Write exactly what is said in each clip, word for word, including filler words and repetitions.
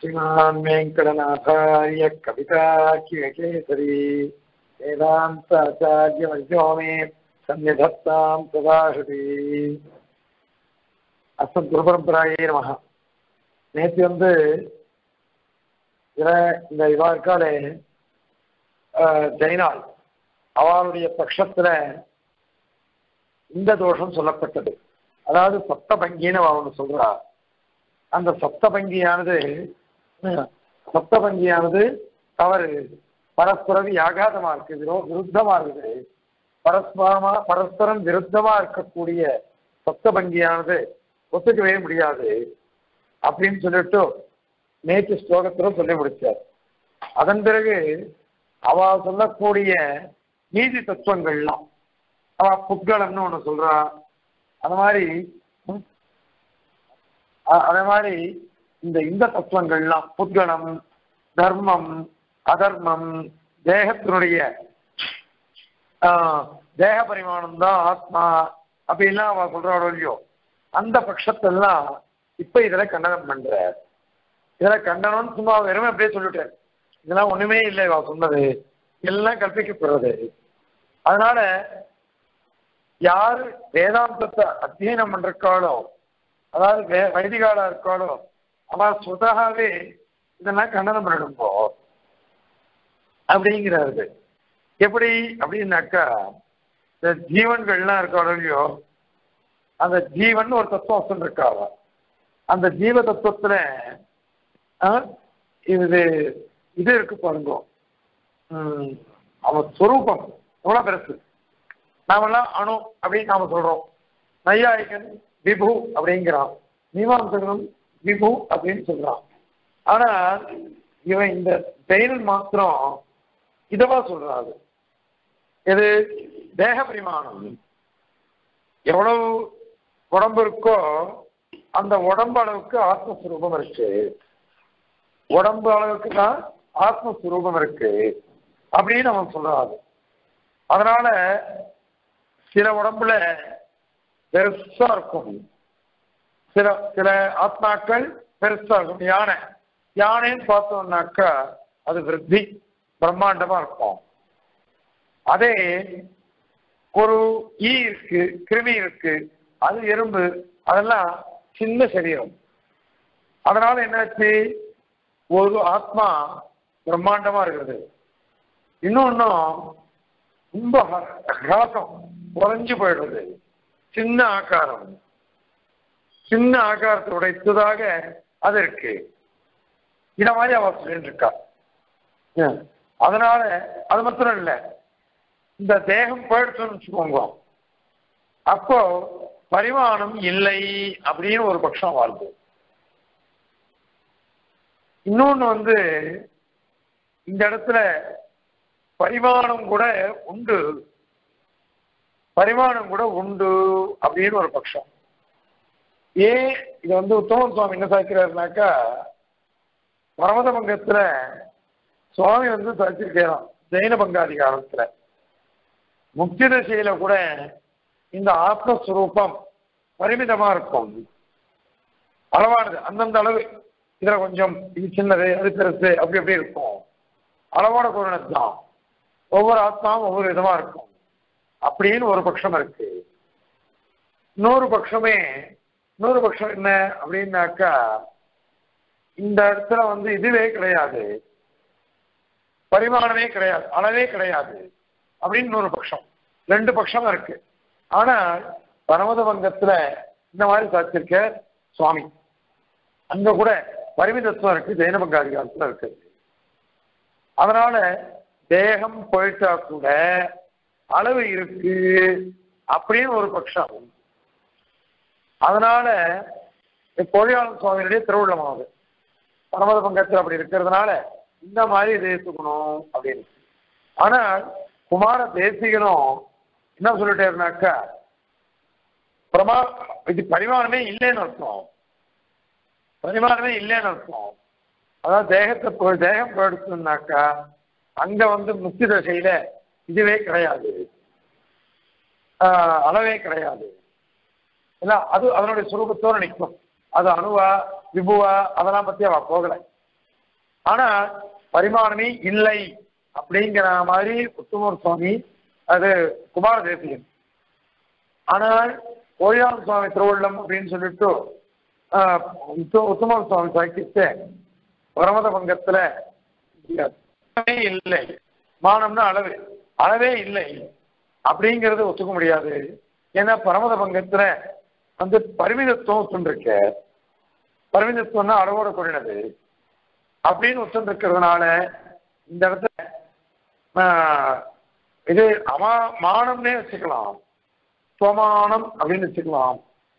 श्रीमान् वेङ्कटनाथार्य कवितार्किकेसरी वेदान्ताचार्यवर्यो मे सन्निधत्तां सदाहृति अस्मद्गुरुपरம்பராயே நமஹ. நேற்று வந்து இந்த இவா இருக்காலே ஜெயினால் அவளுடைய பட்சத்துல இந்த தோஷம் சொல்லப்பட்டது. அதாவது சப்தபங்கின்னு அவனு சொல்றா. அந்த சப்தபங்கியானது சப்தபங்கியானது தவறு, பரஸ்பரம் ஆகாதமா இருக்கு, விரோ விருத்தமா இருக்குது. பரஸ்பரமா பரஸ்பரம் விருத்தமா இருக்கக்கூடிய சப்தபங்கியானது ஒத்துக்கவே முடியாது அப்படின்னு சொல்லிட்டு நேற்று ஸ்லோகத்துல சொல்லி முடிச்சார். அதன் பிறகு அவ சொல்லக்கூடிய நீதி தத்துவங்கள்லாம் அவ புத்கலம்னு ஒண்ணு சொல்றா. அந்த மாதிரி அதே மாதிரி இந்த இந்த தத்துவங்கள்லாம் புத்கலம், தர்மம், அதர்மம், தேகத்தினுடைய ஆஹ் தேக பரிமாணம் தான் ஆத்மா அப்படின்லாம் அவ சொல்றாளோ இல்லையோ, அந்த பட்சத்தெல்லாம் இப்ப இதுல கண்டனம் பண்ற. இதுல கண்டனம் சும்மா வெறும் அப்படியே சொல்லிட்டேன். இதெல்லாம் ஒண்ணுமே இல்லை இவ சொன்னது, எல்லாம் கற்பிக்கப்படுறது. அதனால யாரு வேதாந்தத்தை அத்தியனம் பண்றாளோ, அதாவது வே வைதிகாலா இருக்காளோ, அவ சுதாவே இதெல்லாம் கண்டனம் பண்ணிடும்போ அப்படிங்கிறாரு. எப்படி அப்படின்னாக்கா, இந்த ஜீவன்கள்லாம் இருக்காளோ இல்லையோ, அந்த ஜீவன் ஒரு தத்துவம் இருக்காவ. அந்த ஜீவ தத்துவத்துல இது இது இருக்கு பாருங்க, உம் அவன் ஸ்வரூபம் எவ்வளவு பெருசு. நாமெல்லாம் அணு அப்படின்னு நாம சொல்றோம். நையாயிகன் விபு அப்படிங்கிறான், மீமாம்சகனும் விபு அப்படின்னு சொல்றான். ஆனா இவன் இந்த ஜெயினன் மாத்திரம் இதவா சொல்றாரு. இது தேக பரிமாணம். எவ்வளவு உடம்பு இருக்கோ அந்த உடம்பு அளவுக்கு ஆத்மஸ்வரூபம் இருக்கு. உடம்பு அளவுக்கு தான் ஆத்மஸ்வரூபம் இருக்கு அப்படின்னு அவன் சொல்றாரு. அதனால சில உடம்புல பெருசா இருக்கும், சில சில ஆத்மாக்கள் பெருசா இருக்கும். யானை யானைன்னு பார்த்தோம்னாக்கா அது விருத்தி பிரம்மாண்டமா இருக்கும். அதே ஒரு ஈ இருக்கு, கிருமி இருக்கு, அது எறும்பு, அதெல்லாம் சின்ன சரீரம். அதனால என்னாச்சு, ஒரு ஆத்மா பிரம்மாண்டமா இருக்குது, இன்னொன்னும் ரொம்ப ஹாசம் குறைஞ்சு போயிடுறது. சின்ன ஆக்காரம், சின்ன ஆக்காரத்தை உடைத்ததாக அது இருக்கு. இத மாதிரி அவ சொல்லிட்டு இருக்கா. அதனால அது மாத்திரம் இல்லை, இந்த தேகம் போயிடுச்சுன்னு வச்சுக்கோங்க, அப்போ பரிமாணம் இல்லை அப்படின்னு ஒரு பட்சம் வாழ்வு. இன்னொன்னு வந்து இந்த இடத்துல பரிமாணம் கூட உண்டு, பரிமாணம் கூட உண்டு அப்படின்னு ஒரு பட்சம். ஏன் இது வந்து உத்தமன் சுவாமி என்ன சாய்க்கிறாருனாக்கா, பரமத பங்கத்துல சுவாமி வந்து சாய்ச்சிருக்கிறான் ஜெயின பங்காதிகாரத்துல. முக்தி தசையில கூட இந்த ஆத்மஸ்வரூபம் பரிமிதமா இருக்கும், அளவானது, அந்தந்த அளவு. இதுல கொஞ்சம் இது சின்னது, அது பெருசு, அப்படி அப்படி இருக்கும். அளவோட கூறினது தான். ஒவ்வொரு ஆத்மாவும் ஒவ்வொரு விதமா இருக்கும் அப்படின்னு ஒரு பட்சம் இருக்கு. இன்னொரு பட்சமே இன்னொரு பட்சம் என்ன அப்படின்னாக்கா, இந்த இடத்துல வந்து இதுவே கிடையாது, பரிமாணமே கிடையாது, அளவே கிடையாது அப்படின்னு ஒரு பட்சம். ரெண்டு பட்சம் இருக்கு. ஆனா பரமத பங்கத்துல இந்த மாதிரி சாதிச்சிருக்க சுவாமி. அங்க கூட பரிமிதத்துவம் இருக்கு, ஜெயின பங்காதிகாரத்துல இருக்கு. அதனால தேகம் போயிட்டா கூட அளவு இருக்கு அப்படின்னு ஒரு பட்சம். அதனால பொழியாளன் சுவாமியினுடைய திருவுள்ளமாவது பரமத பங்கத்தில் அப்படி இருக்கிறதுனால இந்த மாதிரி இதை ஏற்றுக்கணும் அப்படின்னு. ஆனால் குமார தேசிகனும் என்ன சொல்லிட்டேருனாக்கா, பிரமா இது பரிமாணமே இல்லைன்னு அர்த்தம், பரிமாணமே இல்லைன்னு அர்த்தம். அதாவது தேகத்தை போ தேகம் போயிடுச்சுன்னாக்கா அங்க வந்து முக்தி தசையில இதுவே கிடையாது, ஆஹ் அளவே கிடையாது. இல்ல அது அதனுடைய சுரூபத்தோடு நிற்கும். அது அணுவா விபுவா அதெல்லாம் பத்தி அவ போகலை. ஆனா பரிமாணமே இல்லை அப்படிங்கிற மாதிரி உத்தமர் சுவாமி அது குமார தேசியம். ஆனால் கோழியான் சுவாமி திருவள்ளம் அப்படின்னு சொல்லிட்டு உத்தமர் சுவாமி சாக்கிட்டு பரமத பங்கத்துல இல்லை, மானம்னா அளவு அளவே இல்லை அப்படிங்கிறது ஒத்துக்க முடியாது. ஏன்னா பரமத பங்கத்துல வந்து பரிமிதத்துவம் ஒத்துருக்க, பரிமிதத்துவம்னா அளவோட கூடினது அப்படின்னு ஒத்துருக்கிறதுனால இந்த இடத்துல இது அமா மானம்னே வச்சுக்கலாம், சுவமானம் அப்படின்னு வச்சுக்கலாம்.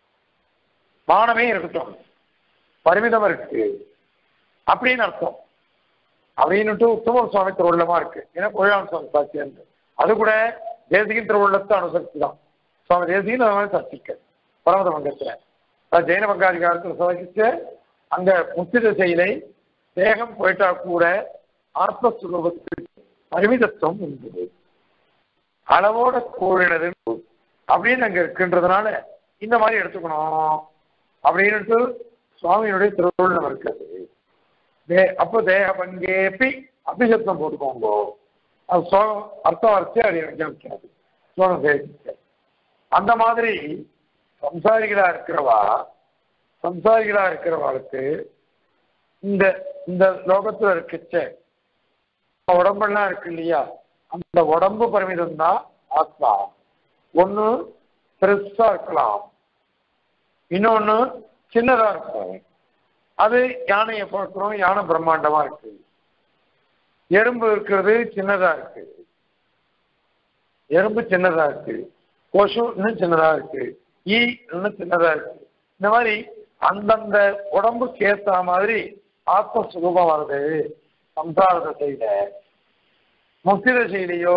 மானமே இருக்கட்டும், பரிமிதம் இருக்கு அப்படின்னு அர்த்தம் அப்படின்னுட்டு உத்தம சுவாமி திருவுள்ளமா இருக்கு. ஏன்னா கோழியான் சுவாமி சாட்சியா இருக்கு. அது கூட தேசிகின் திருவுள்ளத்தை அனுசரித்து தான் சுவாமி தேசிகின் அந்த மாதிரி சர்ச்சிக்க பரமத பங்கத்துல ஜெயின பங்காதிகாரத்தில் சோதிச்சு அங்க முக்தி திசையிலை தேகம் போயிட்டா கூட ஆத்மஸ்வரூபத்துக்கு பரிமிதத்துவம் உண்டு, அளவோட கூடினது அப்படின்னு அங்க இருக்கின்றதுனால இந்த மாதிரி எடுத்துக்கணும் அப்படின்ட்டு சுவாமியினுடைய திருவுள்ளம் இருக்கிறது. தே அப்போ தேக பங்கேப்பி அபிஷப்தம் போட்டுக்கோங்க, அது சோகம் அர்த்தம் வரைச்சு அது வைக்காது சோகம் தேசிக்க. அந்த மாதிரி சம்சாரிகளா இருக்கிறவா சம்சாரிகளா இருக்கிறவாளுக்கு இந்த இந்த லோகத்துல இருக்குச்ச உடம்பெல்லாம் இருக்கு இல்லையா, அந்த உடம்பு பரிமிதம் தான் ஆத்மா. ஒண்ணு பெருசா இருக்கலாம், இன்னொன்னு சின்னதா இருக்கும். அது யானையை பார்க்கிறோம், யானை பிரம்மாண்டமா இருக்கு. எறும்பு இருக்கிறது சின்னதா இருக்கு, எறும்பு சின்னதா இருக்கு. கொசு இன்னும் சின்னதா இருக்கு, ஈ இன்னும் சின்னதா இருக்கு. இந்த மாதிரி அந்தந்த உடம்புக்கு ஏற்ற மாதிரி ஆத்மஸ்வரூபம் வருது. சம்சார தசையில முக்தி தசையிலையோ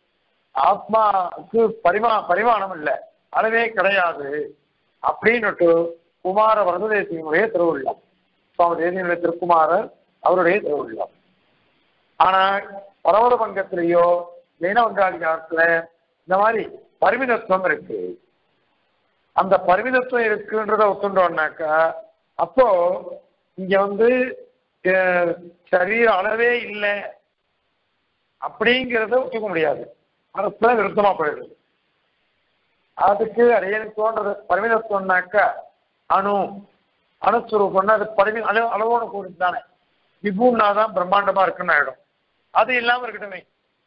ஆத்மாவுக்கு பரிமா பரிமாணம் இல்லை, அளவே கிடையாது அப்படின்னுட்டு குமார வரததேசியனுடைய திருவுள்ளம், சுவாமி தேசியனுடைய திருக்குமாரர் அவருடைய திருவுள்ளம். ஆனால் பரவத பங்கத்திலேயோ ஜெயின பங்காதிகாரத்துல இந்த மாதிரி பரிமிதத்துவம் இருக்கு. அந்த பரிமிதத்துவம் இருக்குன்றத ஒத்துட்டோம்னாக்கா அப்போ இங்க வந்து சரீர அளவே இல்லை அப்படிங்கிறத ஒத்துக்க முடியாது, அதுக்குள்ள விருத்தமா போயிடுது. அதுக்கு அடையனுக்கு தோன்றது பரிமிதத்துவம்னாக்கா அணு அணுஸ்வரூபம்னா அது பரிமி அளவு அளவோட கூடிட்டு தானே. விபுன்னா தான் பிரம்மாண்டமா இருக்குன்னு ஆயிடும். அது இல்லாம இருக்கட்டுமே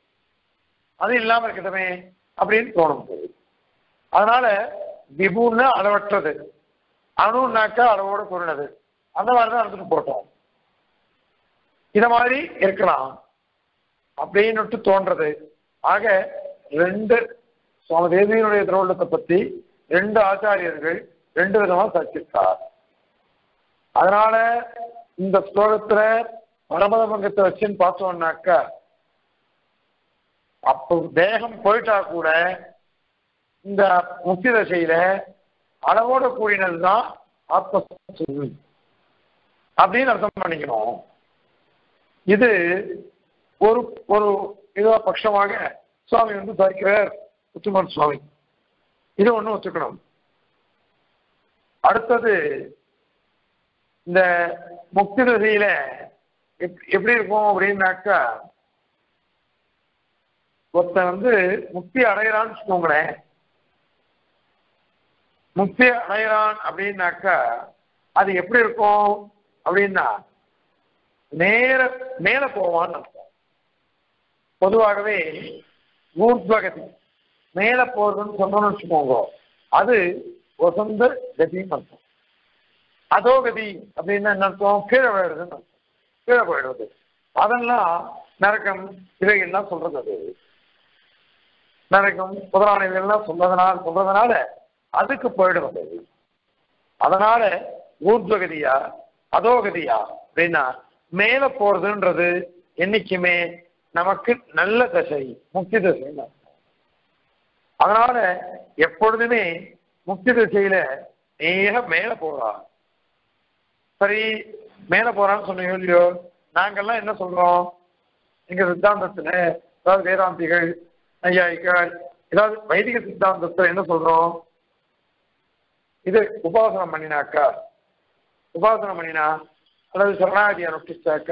அது இல்லாம இருக்கட்டுமே அப்படின்னு தோணும் போது. அதனால விபுன்னு அளவற்றது, அணுனாக்கா அளவோட கூறினது, அந்த மாதிரிதான் நடந்துட்டு போட்டோம். இத மாதிரி இருக்கலாம் அப்படின்னு தோன்றது. ஆக ரெண்டு சுவாமி தேசியனுடைய திருவுள்ளத்தை பத்தி ரெண்டு ஆச்சாரியர்கள் ரெண்டு விதமா சாட்சித்தார். அதனால இந்த ஸ்லோகத்துல பரமத பங்கத்தை வச்சுன்னு பார்த்தோம்னாக்கா அப்போ தேகம் போயிட்டா கூட இந்த முக்தி தசையில அளவோட கூடினதுதான் ஆத்ம அப்படின்னு அர்த்தம் பண்ணிக்கணும். இது ஒரு ஒரு இதோ பட்சமாக சுவாமி வந்து சாய்க்கிறார் உத்தமன் சுவாமி. இது ஒண்ணு ஒத்துக்கணும். அடுத்தது இந்த முக்தி தசையில எப்படி இருக்கும் அப்படின்னாக்கா ஒருத்தன் வந்து முக்தி அடைகிறான்னு வச்சுக்கோங்களேன். முக்தி அடைகிறான் அப்படின்னாக்கா அது எப்படி இருக்கும் அப்படின்னா நேர மேல போவான்னு அர்த்தம். பொதுவாகவே ஊர்த்வகதி மேல போறதுன்னு சொன்னோம்னு வச்சுக்கோங்க, அது வசந்த கதின்னு அர்த்தம். அதோ கதி அப்படின்னா என்ன அர்த்தம்? கீழே விழுறதுன்னு அர்த்தம், கீழே போயிடுவது. அதெல்லாம் நரகம் இவைகள்லாம் சொல்றது. அது நரகம் புதராணிகள்லாம் சொல்றதுனால சொல்றதுனால அதுக்கு போயிடுவது. அதனால ஊர்த்வகதியா அதோகதியா அப்படின்னா மேல போறதுன்றது என்னைக்குமே நமக்கு நல்ல தசை, முக்தி தசைன்னு அர்த்தம். அதனால எப்பொழுதுமே முக்தி திசையில நேர மேல போறா. சரி, மேல போறான்னு சொன்னீங்க இல்லையோ, நாங்கள்லாம் என்ன சொல்றோம் எங்க சித்தாந்தத்துல, அதாவது வேதாந்திகள் ஐயாயிகள் ஏதாவது வைதிக சித்தாந்தத்துல என்ன சொல்றோம், இது உபாசனம் பண்ணினாக்கா உபாசனம் பண்ணினா அல்லது சரணாகதி அனுஷ்டிச்சாக்கா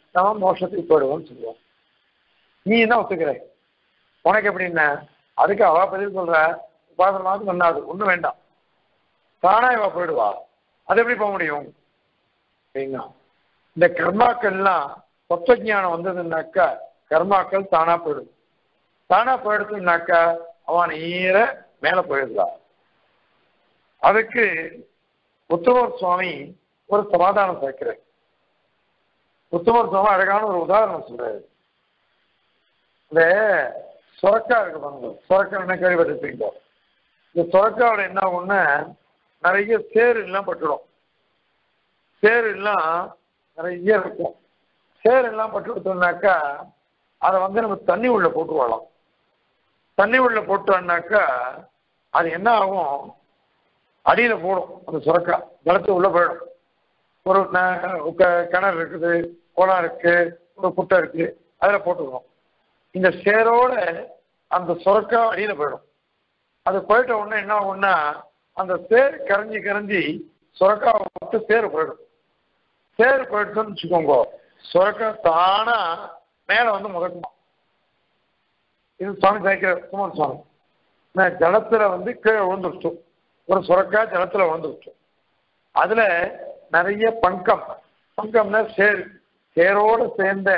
நம்ம மோட்சத்துக்கு போயிடுவோம்னு சொல்லுவோம். நீ என்ன ஒத்துக்கிற? உனக்கு எப்படின்னா அதுக்கு அவ பதில் சொல்ற, உபாசனமாவது பண்ணாது, ஒன்றும் வேண்டாம், தானா இவ போயிடுவா. அது எப்படி போக முடியும் அப்படின்னா, இந்த கர்மாக்கள்லாம் தத்துவஞானம் வந்ததுன்னாக்கா கர்மாக்கள் தானா போயிடும். தானா போயிடுச்சுனாக்கா அவன் நேர மேல போயிடுதான். அதுக்கு உத்தமர் சுவாமி ஒரு சமாதானம் சேர்க்கிறார். உத்தமர் சுவாமி அழகான ஒரு உதாரணம் சொல்றாரு. இந்த சுரக்கா இருக்கு பாருங்க, சுரக்கா என்ன கேள்விப்பட்டிருப்பீங்க. இந்த சுரக்காவோட என்ன ஆகும்னா நிறைய சேரு எல்லாம் பட்டுடும். சேரு எல்லாம் நிறைய இருக்கும். சேரு எல்லாம் பட்டு கொடுத்தோம்னாக்கா அதை வந்து நம்ம தண்ணி உள்ள போட்டு வரலாம். தண்ணி உள்ள போட்டோம்னாக்கா அது என்ன ஆகும், அடியில போடும். அந்த சுரக்கா ஜலத்து உள்ள போயிடும். ஒரு கிணறு இருக்குது, குளம் இருக்கு, ஒரு குட்டை இருக்கு, அதில் போட்டுக்கணும். இந்த சேரோட அந்த சுரக்கா அடியில போயிடும். அது போயிட்ட உடனே என்ன ஆகும்னா அந்த சேர் கரைஞ்சி கரைஞ்சி சுரக்காவை விட்டு சேரு போயிடும். சேரு போயிடுச்சுன்னு வச்சுக்கோங்க, சுரக்கா தானா மேல வந்து முகட்டுமா. இது சுவாமி சாய்க்கிற குமார் சுவாமி. ஜலத்துல வந்து கீழே விழுந்துருச்சு, ஒரு சுரக்கா ஜலத்துல விழுந்துருச்சு. அதுல நிறைய பங்கம், பங்கம்னா சேரு, சேரோடு சேர்ந்த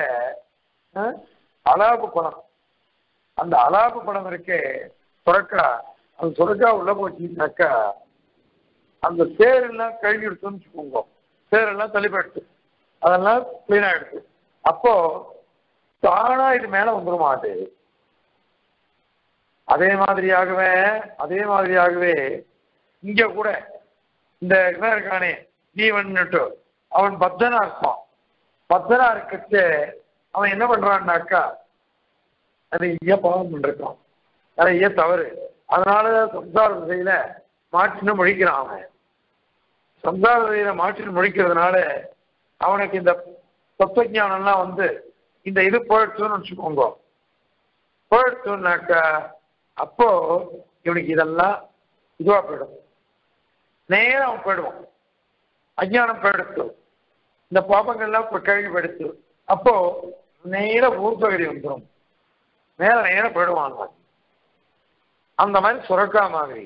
அலாபு பணம். அந்த அலாபு பணம் இருக்கே சுரக்கா, அந்த சுரக்கா உள்ள போச்சுனாக்கா அந்த சேரெல்லாம் கழுவி எடுத்துன்னு வச்சுக்கோங்க, சேரெல்லாம் தள்ளி போயிடுச்சு, அதெல்லாம் கிளீன் ஆயிடுச்சு. அப்போ தானா இது மேல வந்துருமாது. அதே மாதிரியாகவே அதே மாதிரியாகவே இங்க கூட இந்த இவன் இருக்கானே ஜீவன்னுட்டு அவன் பக்தனா இருப்பான். பக்தனா இருக்கச்சு அவன் என்ன பண்றான்னாக்கா நிறைய பாவம் பண்ணிருக்கான், நிறைய தவறு. அதனால சம்சார திசையில மாற்றின்னு முழிக்கிறான். அவன் சம்சார திசையில மாற்றின்னு முழிக்கிறதுனால அவனுக்கு இந்த தத்துவஞானம்லாம் வந்து இந்த இது போயிடுச்சுன்னு வச்சுக்கோங்க. போயிடுச்சுன்னாக்கா அப்போ இவனுக்கு இதெல்லாம் இதுவா போயிடும், நேரம் அவன் போயிடுவான். அஜ்ஞானம் போயிடுச்சு, இந்த பாபங்கள்லாம் கழுவி போயிடுச்சு. அப்போ நேர ஊர்பகடி வந்துடும், மேல நேரம் போயிடுவான். அந்த மாதிரி சுரக்கா மாதிரி.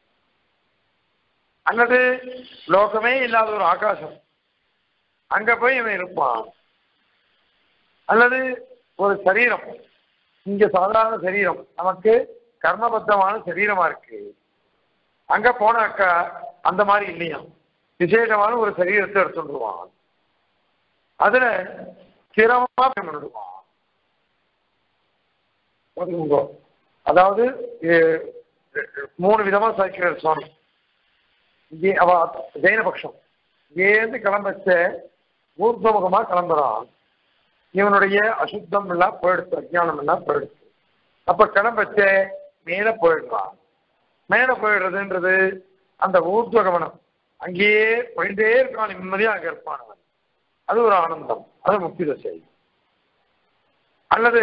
அல்லது லோகமே இல்லாத ஒரு ஆகாசம், அங்க போய் இவன் இருப்பான். அல்லது ஒரு சரீரம், இங்க சாதாரண சரீரம், நமக்கு கர்மபத்தமான சரீரமா இருக்கு, அங்க போனாக்கா அந்த மாதிரி இல்லையா, விசேஷமான ஒரு சரீரத்தை எடுத்துடுவான். அதுல ஸ்திரமா பண்ணிடுவான். அதாவது மூணு விதமா சாய்க்கிறார் சுவாமி. இங்கே அவ ஜெயினபக்ஷம் இங்கேருந்து கிளம்பச்ச ஊர்தமுகமா கிளம்புறான். இவனுடைய அசுத்தம் எல்லாம் போயிடுச்சு, அஜ்ஞானம் எல்லாம் போயிடுச்சு. அப்ப கிளம்பச்ச மேல போயிடுறான். மேல போயிடுறதுன்றது அந்த ஊர்துவ கவனம், அங்கேயே போயிட்டே இருக்கான், நிம்மதியா அங்க இருப்பான். அது ஒரு ஆனந்தம், அது முக்தி தசை. அல்லது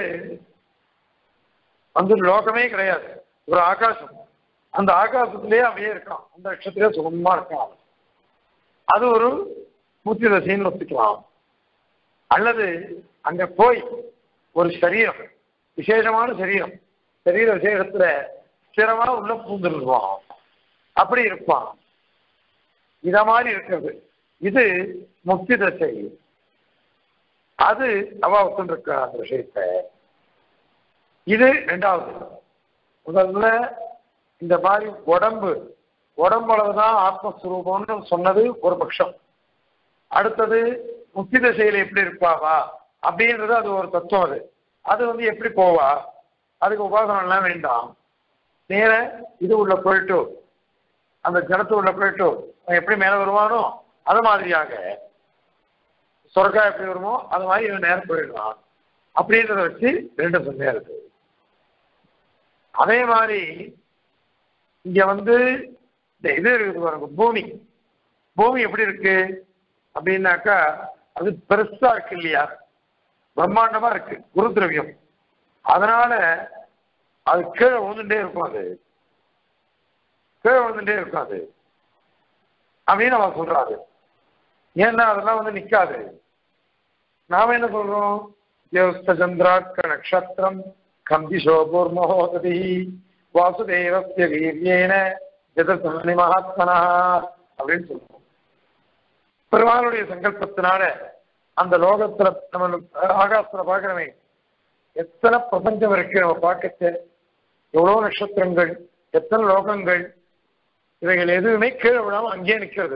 வந்து லோகமே கிடையாது, ஒரு ஆகாசம், அந்த ஆகாசத்திலேயே அப்படியே இருக்கான், அந்த நட்சத்திலே சுகமா இருக்கான், அது ஒரு முக்தி தசைன்னு ஒத்துக்கலாம். அல்லது அங்க போய் ஒரு சரீரம், விசேஷமான சரீரம், சரீர விசேஷத்துல ஸ்திரமா உள்ள பூந்துருவான், அப்படி இருப்பான். இத மாதிரி இருக்கிறது இது முக்தி தசை. அது அவ ஒத்துருக்க அந்த விஷயத்தை. இது ரெண்டாவது. முதல்ல இந்த மாதிரி உடம்பு உடம்புலதான் ஆத்மஸ்வரூபம்னு சொன்னது ஒரு பட்சம். அடுத்தது முக்தி தசையில எப்படி இருப்பாவா அப்படின்றது அது ஒரு தத்துவம். அது அது வந்து எப்படி போவா, அதுக்கு உபாசனம் எல்லாம் வேண்டாம். நேர இது உள்ள போயிட்டு அந்த ஜனத்து உள்ள போயிட்டு எப்படி மேல வருவானோ அது மாதிரியாக சொர்க்கா எப்படி வருமோ அது மாதிரி இவன் நேரம் போயிடலாம் அப்படின்றத வச்சு ரெண்டு சொன்ன இருக்கு. அதே மாதிரி இங்க வந்து இந்த இது இருக்குது பாருங்க, பூமி. பூமி எப்படி இருக்கு அப்படின்னாக்கா அது பெருசா இருக்கு இல்லையா, பிரம்மாண்டமா இருக்கு, குரு திரவியம். அதனால அது கீழே விழுந்துட்டே இருக்கும், அது கீழே விழுந்துட்டே இருக்கும் அது அப்படின்னு அவன் சொல்றாரு. ஏன்னா அதெல்லாம் வந்து நிக்காது, நாம என்ன சொல்றோம்? சந்திராக்க நட்சத்திரம் கந்திஷோபூர் மகோததி வாசுதேவஸ்ய வீரியேன ஜெதசனி மகாத்மனா அப்படின்னு சொல்றோம். பெருமாளுடைய சங்கல்பத்தினால அந்த லோகத்துல நம்ம ஆகாசத்துல பாக்குறமே எத்தனை பிரபஞ்சம் இருக்கு, நம்ம பார்க்க எவ்வளவு நட்சத்திரங்கள், எத்தனை லோகங்கள், இவைகள் எதுவுமே கீழே விடாம அங்கேயே நிற்கிறது.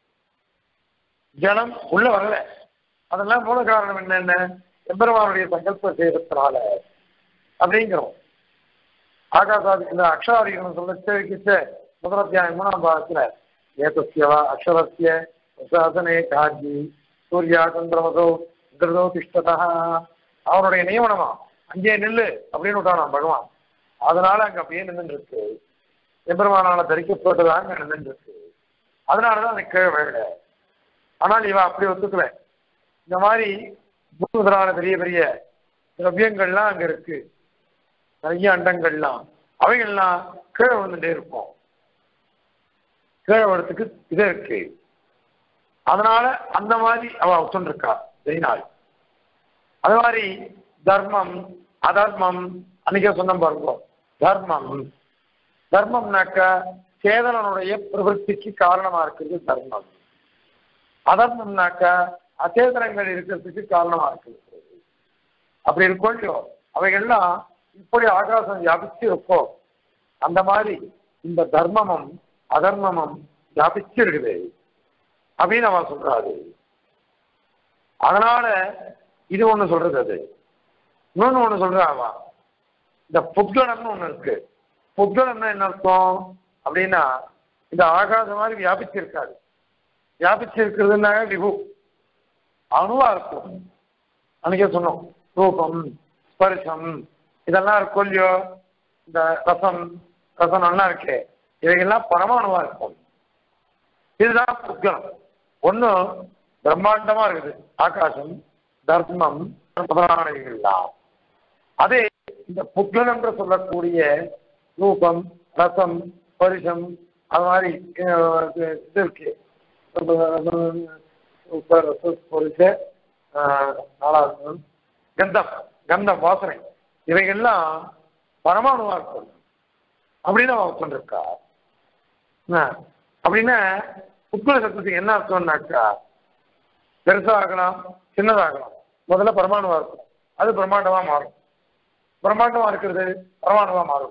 ஜலம் உள்ள வரல. அதெல்லாம் மூல காரணம் என்னென்ன? எம்பெருமானுடைய சங்கல்ப செய்யறதுனால அப்படிங்கிறோம். ஆகாசாதி இந்த அக்ஷராதிகரணம் சொல்ல கிச்ச முதல் அத்தியாயம் மூணாம் பாகத்துல ஏதஸ்யவா அக்ஷரஸ்ய சாசனே காஞ்சி சூர்யா சந்திரமதோ கிருதோ திஷ்டதா அவனுடைய நியமனமா அங்கே நில்லு அப்படின்னு விட்டானாம் பகவான். அதனால அங்க அப்படியே நின்று இருக்கு. எம்பெருமானால தரிக்கப்பட்டதாக அங்க நின்று இருக்கு. அதனாலதான் அந்த கீழே விழல. ஆனால் இவன் அப்படி ஒத்துக்கல. இந்த மாதிரி முதலான பெரிய பெரிய திரவியங்கள்லாம் அங்க இருக்கு, நிறைய அண்டங்கள்லாம், அவைகள்லாம் கீழே விழுந்துட்டே இருக்கும். கீழே விழத்துக்கு இது இருக்கு. அதனால அந்த மாதிரி அவ ஒத்துருக்கா சரிநாள். அது மாதிரி தர்மம் அதர்மம் அன்னைக்கே சொன்ன பாருங்க. தர்மம் தர்மம்னாக்கா சேதனனுடைய பிரவൃத்திக்கு காரணமா இருக்கிறது தர்மம். அதர்மம்னாக்கா அச்சேதனங்கள் இருக்கிறதுக்கு காரணமா இருக்கிறது. அப்படி இருக்கோ அவைகள்லாம் இப்படி ஆகாசம் வியாபிச்சு இருக்கோ அந்த மாதிரி இந்த தர்மமும் அதர்மமும் வியாபிச்சு இருக்குது அப்படின்னு அவன் சொல்றாரு. அதனால இது ஒண்ணு சொல்றது. அது இன்னொன்னு ஒண்ணு சொல்றாவா, இந்த புத்கலம்னு ஒண்ணு இருக்கு. புத்கலம்னா என்ன அர்த்தம் அப்படின்னா இந்த ஆகாசம் மாதிரி வியாபிச்சு இருக்காது. வியாபிச்சு இருக்கிறதுனால விபு அணுவா இருக்கும். அன்னைக்கே சொன்னோம் ரூபம் ஸ்பர்ஷம் இதெல்லாம் இருக்கும் இல்லையோ. இந்த ரசம் ரசனம்லாம் இருக்கு, இவைகள்லாம் பரமாணுவா இருக்கும். இதுதான் புத்கலம். ஒண்ணு பிரம்மாண்டமா இருக்குது ஆகாசம், தர்மம் முதலானவைகள்லாம். அதே இந்த புத்கலம் என்று சொல்லக்கூடிய ரூபம் ரசம் ஸ்பரிசம் அது மாதிரி இது இருக்கு. நாலாவது கந்தம் கந்தம் வாசனை இவைகள்லாம் பரமாணுவா இருக்கும் அப்படின்னு அவன் சொல்லிருக்கா. அப்படின்னா புத்கல சத்தத்துக்கு என்ன அர்த்தம்னாக்கா பெருசாகலாம் சின்னதாகலாம். முதல்ல பரமாணுவா இருக்கும், அது பிரம்மாண்டமா மாறும். பிரம்மாண்டமா இருக்கிறது பரமாணுவா மாறும்.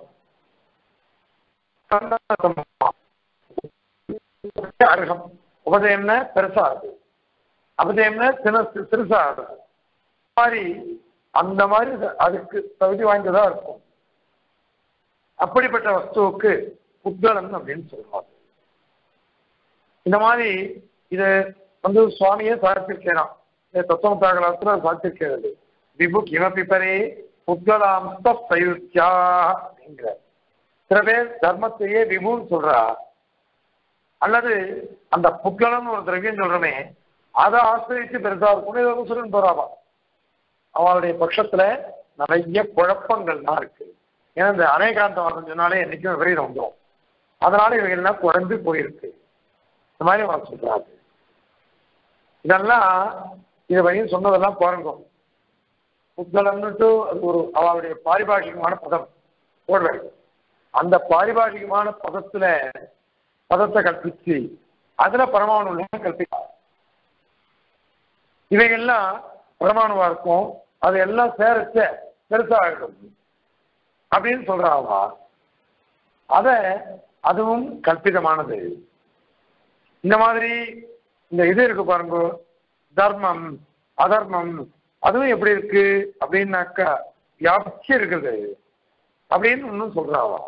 அருகம் உபதயம்னா பெருசா இருக்கு, அபதயம்னா சின்ன சிறுசா இருக்கும். மாதிரி அந்த மாதிரி அதுக்கு தகுதி வாய்ந்ததா இருக்கும். அப்படிப்பட்ட வஸ்துவுக்கு புத்கலம் அப்படின்னு சொல்லுவாங்க. இந்த மாதிரி இது வந்து சுவாமியே சாதிச்சிருக்கிறான். தத்துவத்தாகலத்துல சாதிச்சிருக்கிறது. விபு கிமபி பரே புத்கலாம்ஸ்த சயுத்யா அப்படிங்கிற சில பேர் தர்மத்தையே விபுன்னு சொல்றா. அல்லது அந்த புத்கலம்னு ஒரு திரவியம் சொல்றமே அதை ஆசிரியச்சு பெருசா இருக்கும் சொல்லு போறாவா. அவளுடைய பட்சத்துல நிறைய குழப்பங்கள்லாம் இருக்கு. ஏன்னா இந்த அநேகாந்தம் சொன்னாலே என்னைக்கும் விபரீதம் வந்துடும். அதனால இவைகள்லாம் குறைந்து போயிருக்கு. இந்த மாதிரி அவன் சொல்றாரு. இதெல்லாம் இது வரையும் சொன்னதெல்லாம் பாருங்க. புத்கலம்னுட்டு அது ஒரு அவளுடைய பாரிபாஷிகமான பதம் போடுறாரு. அந்த பாரிபாஷிகமான பதத்துல பதத்தை கற்பிச்சு அதுல பரமாணு கற்பிப்பார். இவைகள்லாம் பரமாணுவா இருக்கும், அது எல்லாம் சேரச்ச பெருசாகிடும் அப்படின்னு சொல்றாவா. அத அதுவும் கற்பிதமானது. இந்த மாதிரி இந்த இது இருக்கு பாருங்க, தர்மம் அதர்மம் அதுவும் எப்படி இருக்கு அப்படின்னாக்கா வியாபிச்சு இருக்குது அப்படின்னு ஒன்னும் சொல்றாவா.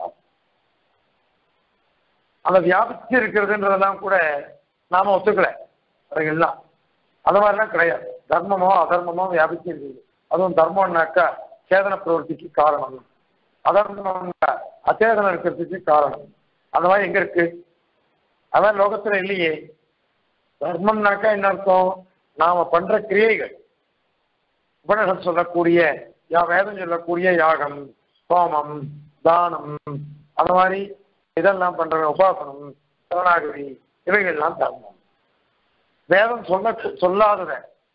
அந்த வியாபிச்சு இருக்கிறதுன்றதெல்லாம் கூட நாம ஒத்துக்கல. அவைகள்லாம் அந்த மாதிரிலாம் கிடையாது. தர்மமோ அதர்மமோ வியாபிச்சு இருக்குது. அதுவும் தர்மம்னாக்கா சேதன பிரவர்த்திக்கு காரணம், அதர்மம்னா அச்சேதனம் இருக்கிறதுக்கு காரணம். அந்த மாதிரி எங்க இருக்கு? அதான் லோகத்துல இல்லையே. தர்மம்னாக்கா என்ன அர்த்தம்? நாம பண்ற கிரியைகள், உபனிஷத் சொல்லக்கூடிய யா வேதம் சொல்லக்கூடிய யாகம் ஹோமம் தானம் அந்த மாதிரி இதெல்லாம் பண்ற உபாசனம் சரணாகதி இவைகள்லாம் தர்மம். வேதம் சொல்ல சொல்லாதத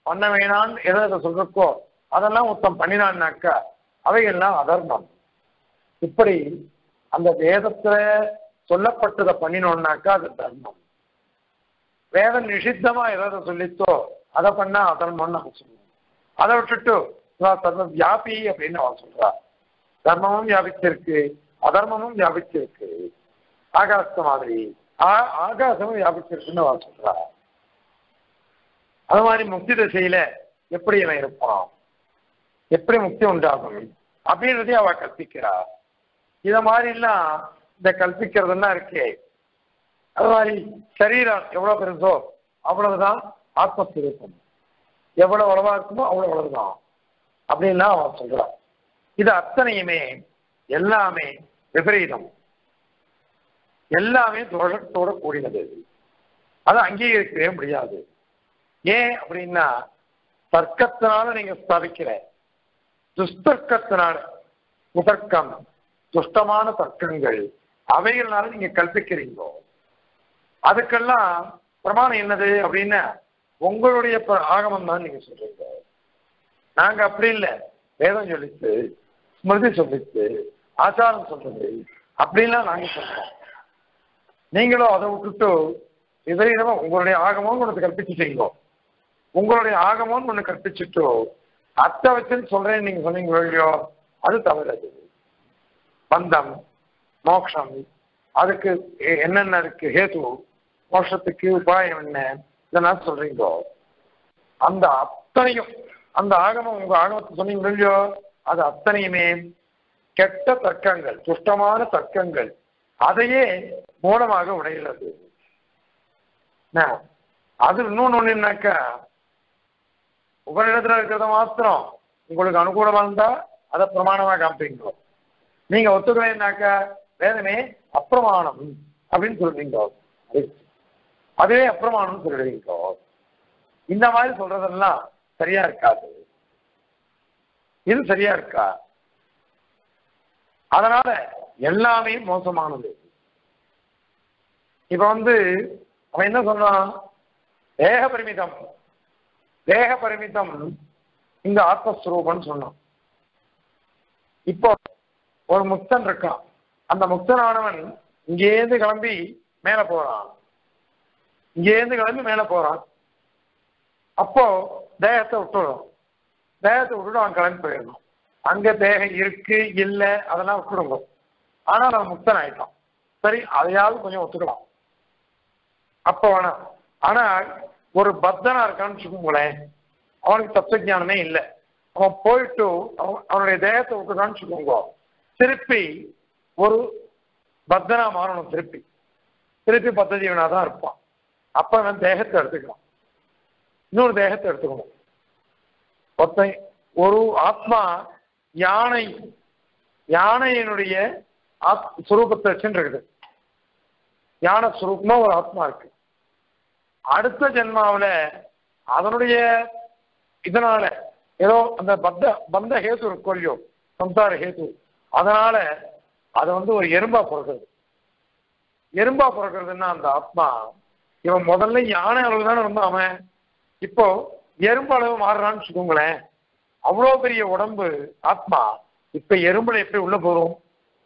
பண்ண வேணான்னு எதை எதை சொல்றக்கோ அதெல்லாம் ஒருத்தன் பண்ணினான்னாக்கா அவைகள்லாம் அதர்மம். இப்படி அந்த வேதத்துல சொல்லப்பட்டதை பண்ணினோம்னாக்கா அது தர்மம். வேதம் நிஷித்தமா எதை சொல்லித்தோ அதை பண்ணா அதர்மம்னு நம்ம சொல்லுவோம். அதை விட்டுட்டு தர்ம வியாபி அப்படின்னு அவன் சொல்றா. தர்மமும் வியாபிச்சிருக்கு, அதர்மமும் வியாபிச்சிருக்கு. ஆகாச மாதிரி ஆகாசமும் வியாபிச்சிருக்குன்னு அவன் சொல்றா. அது மாதிரி முக்தி திசையில எப்படி இவன் இருப்பான், எப்படி முக்தி உண்டாகும் அப்படின்றதே அவ கற்பிக்கிறா. இத மாதிரிலாம் இந்த கல்பிக்கிறதுன்னா இருக்கே, அது மாதிரி சரீரம் எவ்வளவு பெருசோ அவ்வளவுதான் ஆத்மஸ்வரூபம், எவ்வளவு அளவா இருக்குமோ அவ்வளவு அவ்வளவுதான் அப்படின்னா அவன் சொல்றான். இது அத்தனையுமே எல்லாமே விபரீதம், எல்லாமே தோஷத்தோட கூடினது. அதை அங்கீகரிக்கவே முடியாது. ஏன் அப்படின்னா தர்க்கத்தினால நீங்க ஸ்தாபிக்கிற, துஷ்தர்க்கத்தினால, குதர்க்கம் துஷ்டமான தர்க்கங்கள் அவைகள்னால நீங்க கற்பிக்கிறீங்களோ அதுக்கெல்லாம் பிரமாணம் என்னது அப்படின்னா உங்களுடைய ஆகமம் தான் நீங்க சொல்றீங்க. நாங்க அப்படி இல்லை, வேதம் சொல்லிச்சு, ஸ்மிருதி சொல்லிச்சு, ஆச்சாரம் சொல்றது அப்படின்லாம் நாங்க சொல்றோம். நீங்களும் அதை விட்டுட்டு விபரீதமா உங்களுடைய ஆகமம் ஒன்று கற்பிச்சுட்டீங்களோ, உங்களுடைய ஆகமம்னு ஒண்ணு கற்பிச்சுட்டோ அத்தை வச்சுன்னு சொல்றேன்னு நீங்க சொன்னீங்க இல்லையோ, அது தவறது. பந்தம், மோட்சம், அதுக்கு என்னென்ன இருக்கு ஹேது, மோட்சத்துக்கு உபாயம் என்ன, இதெல்லாம் சொல்றீங்களோ அந்த அத்தனையும் அந்த ஆகமம் உங்க ஆகமத்தை சொன்னீங்க இல்லையோ அது அத்தனையுமே கெட்ட தர்க்கங்கள், துஷ்டமான தர்க்கங்கள், அதையே மூலமாக உடைகிறது. அது இன்னொன்னு ஒண்ணுனாக்கா உபநிடத்துல இருக்கிறத மாத்திரம் உங்களுக்கு அனுகூலமா இருந்தா அதை பிரமாணமா காமிப்பீங்க. நீங்க ஒத்துக்கலைன்னாக்கா வேதமே அப்பிரமாணம் அப்படின்னு சொல்றீங்க, அதுவே அப்பிரமாணம் சொல்றீங்க. இந்த மாதிரி சொல்றதெல்லாம் சரியா இருக்காது. இது சரியா இருக்கா? அதனால எல்லாமே மோசமானது. இப்ப வந்து அவன் என்ன சொன்னான், தேக பரிமிதம், தேக பரிமிதம் இந்த ஆத்மஸ்வரூபம் சொன்னான். இப்போ ஒரு முக்தன் இருக்கான், அந்த முக்தனானவன் இங்கேருந்து கிளம்பி மேல போறான், இங்கேருந்து கிளம்பி மேல போறான். அப்போ தேகத்தை விட்டுடும், தேகத்தை விட்டுட்டு அவன் கிளம்பி போயிடணும். அங்க தேகம் இருக்கு இல்லை அதெல்லாம் விட்டுடுங்க. ஆனால் அவன் முக்தன் ஆயிட்டான், சரி அதையாவது கொஞ்சம் ஒத்துக்கலாம் அப்ப வேணாம். ஆனா ஒரு பக்தனா இருக்கான்னு வச்சுக்கோங்களேன், அவனுக்கு தத்துவஞானமே இல்லை, அவன் போயிட்டு அவனுடைய தேகத்தை விட்டுட்டான்னு வச்சுக்கோங்க, திருப்பி ஒரு பக்தனா மாறணும், திருப்பி திருப்பி பத்த ஜீவனா தான் இருப்பான். அப்ப அவன் தேகத்தை எடுத்துக்கலாம், இன்னொரு தேகத்தை எடுத்துக்கணும். ஒருத்தன் ஒரு ஆத்மா யானை, யானையினுடைய ஆத் சுரூபத்தை வச்சுருக்குது, யானை சுரூபமா ஒரு ஆத்மா இருக்கு. அடுத்த ஜென்மாவில அதனுடைய இதனால ஏதோ அந்த பத்த பந்த ஹேத்து இருக்கும் இல்லையோ, சம்சார ஹேத்து, அதனால அதை வந்து ஒரு எறும்பா பிறக்கிறது. எறும்பா பிறக்கிறதுன்னா அந்த ஆத்மா இவன் முதல்ல யானை அளவு தானே இருந்தான், அவன் இப்போ எறும்பு அளவு மாறுறான்னு வச்சுக்கோங்களேன். அவ்வளோ பெரிய உடம்பு ஆத்மா இப்ப எறும்புல எப்படி உள்ள போறோம்,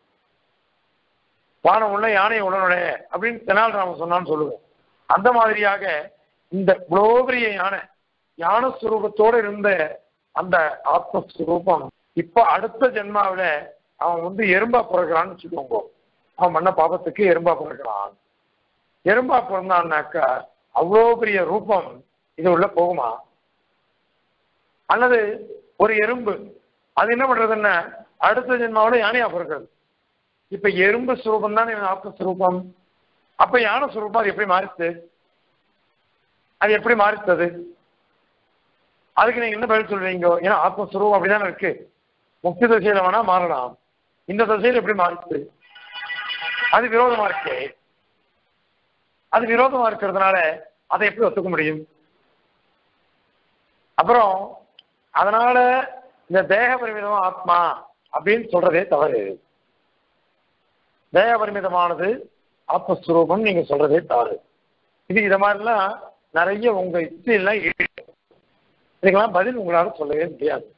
பானம் உள்ள யானை உடனுடைய அப்படின்னு தெனாலிராமன் சொன்னான்னு சொல்லுவோம். அந்த மாதிரியாக இந்த இவ்வளோ பெரிய யானை, யானை சுரூபத்தோடு இருந்த அந்த ஆத்மஸ்வரூபம் இப்ப அடுத்த ஜென்மாவில அவன் வந்து எறும்பா பிறக்கிறான்னு வச்சுக்கோங்க. அவன் பண்ண பாபத்துக்கு எறும்பா பிறக்கிறான். எறும்பா பிறந்தான்னாக்கா அவ்வளோ பெரிய ரூபம் இது உள்ள போகுமா? அல்லது ஒரு எறும்பு அது என்ன பண்றதுன்னா அடுத்த ஜென்மாவோட யானையா பிறக்கிறது. இப்ப எறும்பு சுரூபம் தான் ஆத்மஸ்வரூபம். அப்ப யானை சுரூபம் அது எப்படி மாறிச்சு, அது எப்படி மாறித்தது? அதுக்கு நீங்க என்ன பதில் சொல்றீங்க? ஏன்னா ஆத்மஸ்வரூபம் அப்படிதானே இருக்கு, முக்தி தசையில வேணா மாறலாம், இந்த தசையில எப்படி மாறிச்சு? அது விரோதமா இருக்கு. அது விரோதமா இருக்கிறதுனால அதை எப்படி ஒத்துக்க முடியும்? அப்புறம் அதனால இந்த தேக பரிமிதம் ஆத்மா அப்படின்னு சொல்றதே தவறு. தேக பரிமிதமானது ஆத்மஸ்வரூபம் நீங்க சொல்றதே தவறு. இது இத மாதிரிலாம் நிறைய உங்க யுக்தியெல்லாம் இதுக்கெல்லாம் பதில் உங்களால சொல்லவே முடியாது.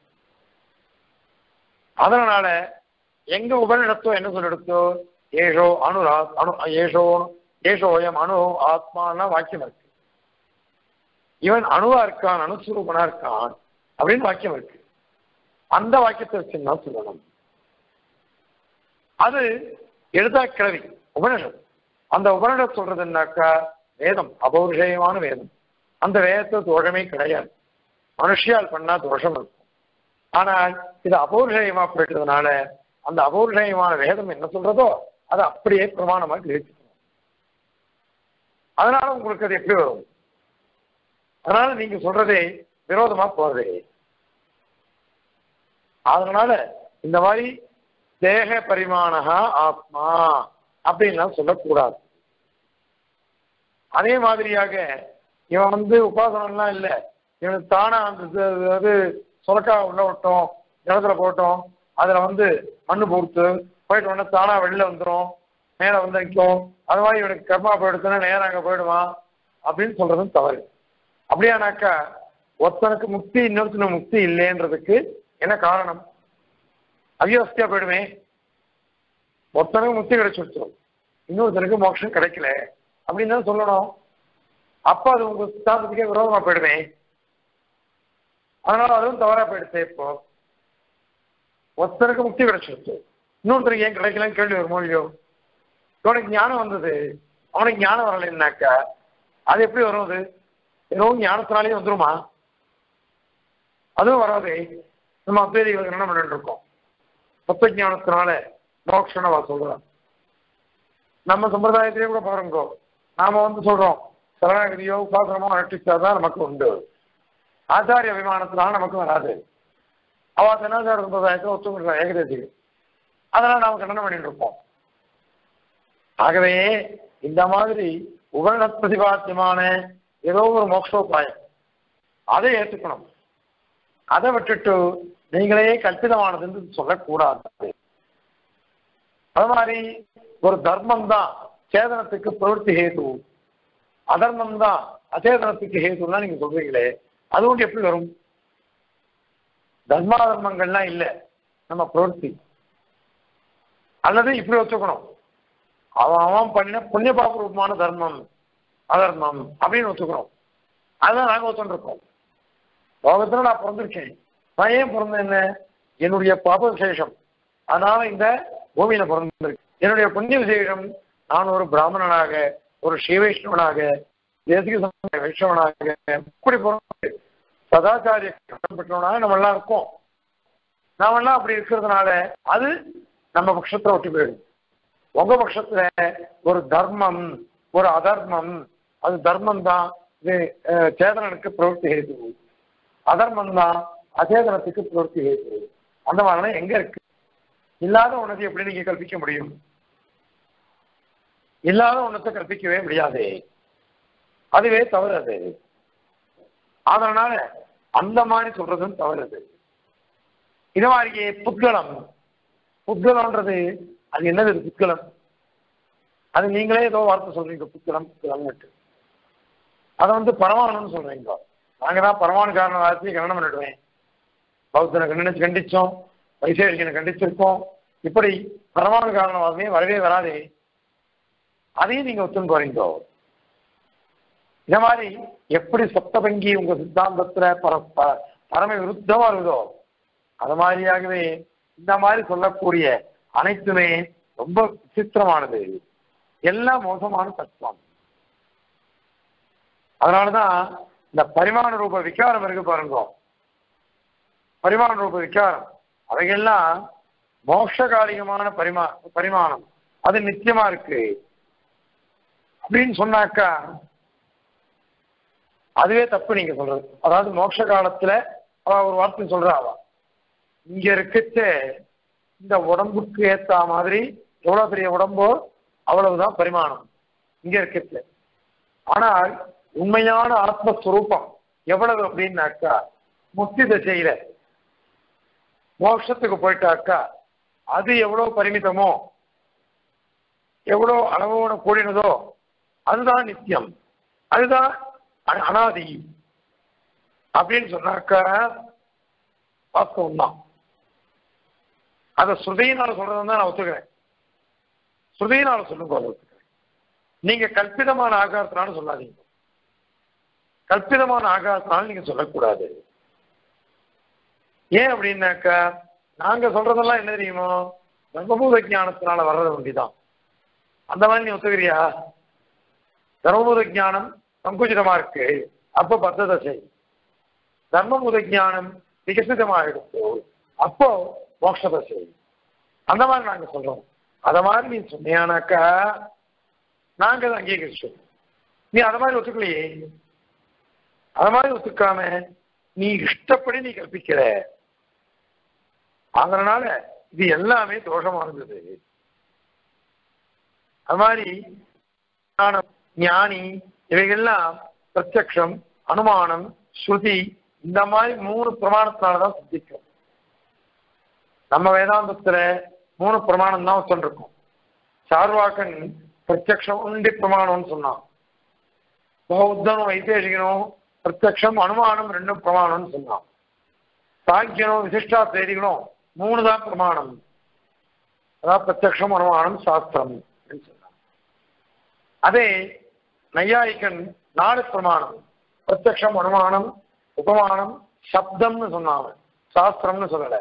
அதனால எங்க உபநிடத்தோ என்ன சொல்லிடுத்தோ ஏஷோ அணுரா அணு ஏஷோ ஏஷோயம் அணு ஆத்மானா வாக்கியம் இருக்கு. இவன் அணுவா இருக்கான், அணுஸ்வரூபனா இருக்கான் அப்படின்னு வாக்கியம் இருக்கு. அந்த வாக்கியத்தை வச்சுன்னா சொல்லணும். அது எழுதா கிழவி உபநிஷம். அந்த உபநிஷம் சொல்றதுன்னாக்கா வேதம், அபௌருஷயமான வேதம். அந்த வேதத்தை தோஷமே கிடையாது. மனுஷியால் பண்ணா தோஷம் இருக்கும். ஆனால் இது அபௌருஷயமா போயிட்டதுனால அந்த அபௌருஷயமான வேதம் என்ன சொல்றதோ அதை அப்படியே பிரமாணமா கிரகிச்சுக்கணும். அதனால உங்களுக்கு அது எப்படி வரும்? அதனால நீங்க சொல்றதே விரோதமா போறதே. அதனால இந்த மாதிரி தேக பரிமாணகா ஆத்மா அப்படின்லாம் சொல்லக்கூடாது. அதே மாதிரியாக இவன் வந்து உபாசனம்லாம் இல்லை, இவனுக்கு தானா அந்த சொலக்கா உள்ள விட்டோம், நிலத்துல போட்டோம், அதுல வந்து மண்ணு போட்டு போயிட்டு உடனே தானா வெளில வந்துடும், மேலே வந்து நிற்கும், அது மாதிரி இவனுக்கு கர்மா போயிடுச்சுன்னா நேரம் அங்கே போயிடுவான் அப்படின்னு சொல்றதும் தவறு. அப்படியானாக்கா ஒருத்தனுக்கு முக்தி இன்னொருத்தனுக்கு முக்தி இல்லைன்றதுக்கு என்ன காரணம்? அவியவஸ்தியா போயிடுமே. ஒருத்தனுக்கு முக்தி கிடைச்சிருச்சோம், இன்னொருத்தனுக்கு மோட்சம் கிடைக்கல அப்படின்னு தான் சொல்லணும். அப்போ அது உங்க சித்தாந்தத்துக்கே விரோதமா போயிடுமே. அதனால அதுவும் தவறா போயிடுச்சு. இப்போ ஒருத்தனுக்கு முக்தி கிடைச்சிருச்சு, இன்னொருத்தருக்கு ஏன் கிடைக்கலன்னு கேள்வி வருமோ இல்லையோ? இவனுக்கு ஞானம் வந்தது, அவனுக்கு ஞானம் வரலைன்னாக்கா அது எப்படி வரும்? அது ஏதோ ஞானத்தினாலேயே வந்துருமா? அதுவும் வராது. நம்ம அப்பேதிகளுக்கு என்ன பண்ணிட்டு இருக்கோம்? தத்துவ ஞானத்தினால மோட்சணவா சொல்றான். நம்ம சம்பிரதாயத்திலேயே கூட பாருங்கோ, நாம வந்து சொல்றோம் சரணாகதியோ உபாசனமோ அனுஷ்டிச்சாதான் நமக்கு உண்டு, ஆச்சாரிய அபிமானத்தினால நமக்கு வராது. அவ தென்னாச்சார சம்பிரதாயத்தை ஒத்துக்கிற ஏகதேசிகள், அதெல்லாம் நாம கண்டனம் பண்ணிட்டு இருப்போம். ஆகவே இந்த மாதிரி உபநிட பிரதிபாத்தியமான ஏதோ ஒரு மோட்சோபாயம் அதை ஏற்றுக்கணும். அதை விட்டுட்டு நீங்களே கல்பிதமானதுன்னு சொல்லக்கூடாது. அது மாதிரி ஒரு தர்மம் தான் சேதனத்துக்கு பிரவருத்தி ஹேது, அதர்மம் தான் அச்சேதனத்துக்கு ஹேதுலாம் நீங்க சொல்றீங்களே, அது ஒன்று எப்படி வரும்? தர்மாதர்மங்கள்லாம் இல்லை, நம்ம பிரவருத்தி. அல்லது இப்படி வச்சுக்கணும், அவன் அவன் பண்ணின புண்ணிய பாப ரூபமான தர்மம் அதர்மம் அப்படின்னு வச்சுக்கிறோம். அதுதான் நாங்கள் ஒத்துருக்கோம். லோகத்துல நான் பிறந்திருக்கேன், நான் ஏன் பிறந்தேன்? என்ன என்னுடைய பாப விசேஷம், அதனால இந்த பூமியில பிறந்திருக்கு. என்னுடைய புண்ணிய விசேஷம், நான் ஒரு பிராமணனாக, ஒரு ஸ்ரீவைஷ்ணவனாக, தேசிக வைஷ்ணவனாக இப்படி பிறந்து சதாச்சாரிய பெற்றவனாக நம்ம எல்லாம் இருக்கோம். நாம எல்லாம் அப்படி இருக்கிறதுனால அது நம்ம பட்சத்தை ஒட்டி போயிடும். உங்க பட்சத்துல ஒரு தர்மம் ஒரு அதர்மம், அது தர்மம் தான் இது சேதனனுக்கு பிரவருத்தி ஹேது, அதர்மம் தான் அச்சேதனத்துக்கு பிரவருத்தி ஹேது. அந்த மாதிரிலாம் எங்க இருக்கு? இல்லாத ஒன்னத்தை எப்படி நீங்க கற்பிக்க முடியும்? இல்லாத ஒன்னத்தை கற்பிக்கவே முடியாது. அதுவே தவறு. அது அதனால அந்த மாதிரி சொல்றதும் தவறுது. இது மாதிரியே புத்கலம், புத்கலம்ன்றது அது என்னது? புத்கலம் அது நீங்களே ஏதோ வார்த்தை சொல்றீங்க, புத்கலம் புத்கலம்னுட்டு. அதை வந்து பரமாணுன்னு சொல்றீங்க. நாங்க தான் பரமாணு காரண வார்த்தையை கண்டனம் பண்ணிடுவேன். பௌத்தனை கண்டிச்சு கண்டிச்சோம், வைசேஷிகனை கண்டிச்சிருக்கோம். இப்படி பரமாணு காரணவாதமே வரவே வராதே, அதையும் நீங்க ஒத்துன்னு போறீங்க. இந்த மாதிரி எப்படி சப்தபங்கி உங்க சித்தாந்தத்துல பர பரம விருத்தமா இருக்குதோ அது மாதிரியாகவே இந்த மாதிரி சொல்லக்கூடிய அனைத்துமே ரொம்ப விசித்திரமானது, எல்லாம் மோசமான தத்துவம். அதனாலதான் இந்த பரிமாண ரூப விகாரம் இருக்கு பாருங்க, பரிமாண ரூப விகாரம் அவைகள்லாம் மோட்சகாலிகமான பரிமா பரிமாணம் அது நிச்சயமா இருக்கு அப்படின்னு சொன்னாக்கா அதுவே தப்பு நீங்க சொல்றது. அதாவது மோட்ச காலத்துல அவ ஒரு வார்த்தை சொல்றா, அவ இங்க இருக்கச்ச இந்த உடம்புக்கு ஏத்த மாதிரி எவ்வளவு பெரிய உடம்போ அவ்வளவுதான் பரிமாணம் இங்க இருக்கச்ச. ஆனால் உண்மையான ஆத்மஸ்வரூபம் எவ்வளவு அப்படின்னாக்கா முக்தி தசையில மோட்சத்துக்கு போயிட்டாக்கா அது எவ்வளவு பரிமிதமோ எவ்வளவு அளவோட கூடினதோ அதுதான் நித்தியம், அதுதான் அனாதி. அப்படின்னு சொன்னாக்கா வாஸ்தவம் தான். அதை ஸ்ருதியினால சொல்றதுன்னு தான் நான் ஒத்துக்கிறேன். ஸ்ருதியினால சொல்லுங்க ஒத்துக்கிறேன். நீங்க கல்பிதமான ஆகாரத்தினாலும் சொல்லாதீங்க. கல்பிதமான ஆகாரத்தினாலும் நீங்க சொல்லக்கூடாது. ஏன் அப்படின்னாக்கா நாங்க சொல்றதெல்லாம் என்ன தெரியுமோ தர்மபூத ஞானத்தினால வர்றது ஒண்டிதான். அந்த மாதிரி நீ ஒத்துக்கிறியா? தர்மபூத ஞானம் சங்குச்சிதமா இருக்கு, அப்போ பத்த தசை. தர்மபூத ஞானம் விகசிதமாக எடுத்து அப்போ மோட்ச தசை. அந்த மாதிரி நாங்க சொல்றோம். அத மாதிரி நீ சொன்னியானாக்கா நாங்க அதை அங்கீகரிச்சோம். நீ அத மாதிரி ஒத்துக்கலையே. அத மாதிரி ஒத்துக்காம நீ இஷ்டப்படி நீ கற்பிக்கிற. அதனால இது எல்லாமே தோஷமானது. அது மாதிரி ஞானி இவைகள்லாம் பிரத்யக்ஷம், அனுமானம், ஸ்ருதி இந்த மாதிரி மூணு பிரமாணத்தினாலதான் சித்திக்கும். நம்ம வேதாந்தத்துல மூணு பிரமாணம் தான் சொல்லிருக்கோம். சார்வாக்கன் பிரத்யக்ஷம் உண்டி பிரமாணம்னு சொன்னான். பௌத்தனும் வைத்தேசிகனும் பிரத்யக்ஷம் அனுமானம் ரெண்டும் பிரமாணம்னு சொன்னான். சாங்கியனும் விசிஷ்டா தேதிகளும் மூணு தான் பிரமாணம். அதாவது பிரத்யக்ஷம், அனுமானம், சாஸ்திரம் சொன்னான். அதே நையாயிக்கன் நாலு பிரமாணம். பிரத்யக்ஷம், அனுமானம், உபமானம், சப்தம்னு சொன்னாங்க. சாஸ்திரம்னு சொல்லல,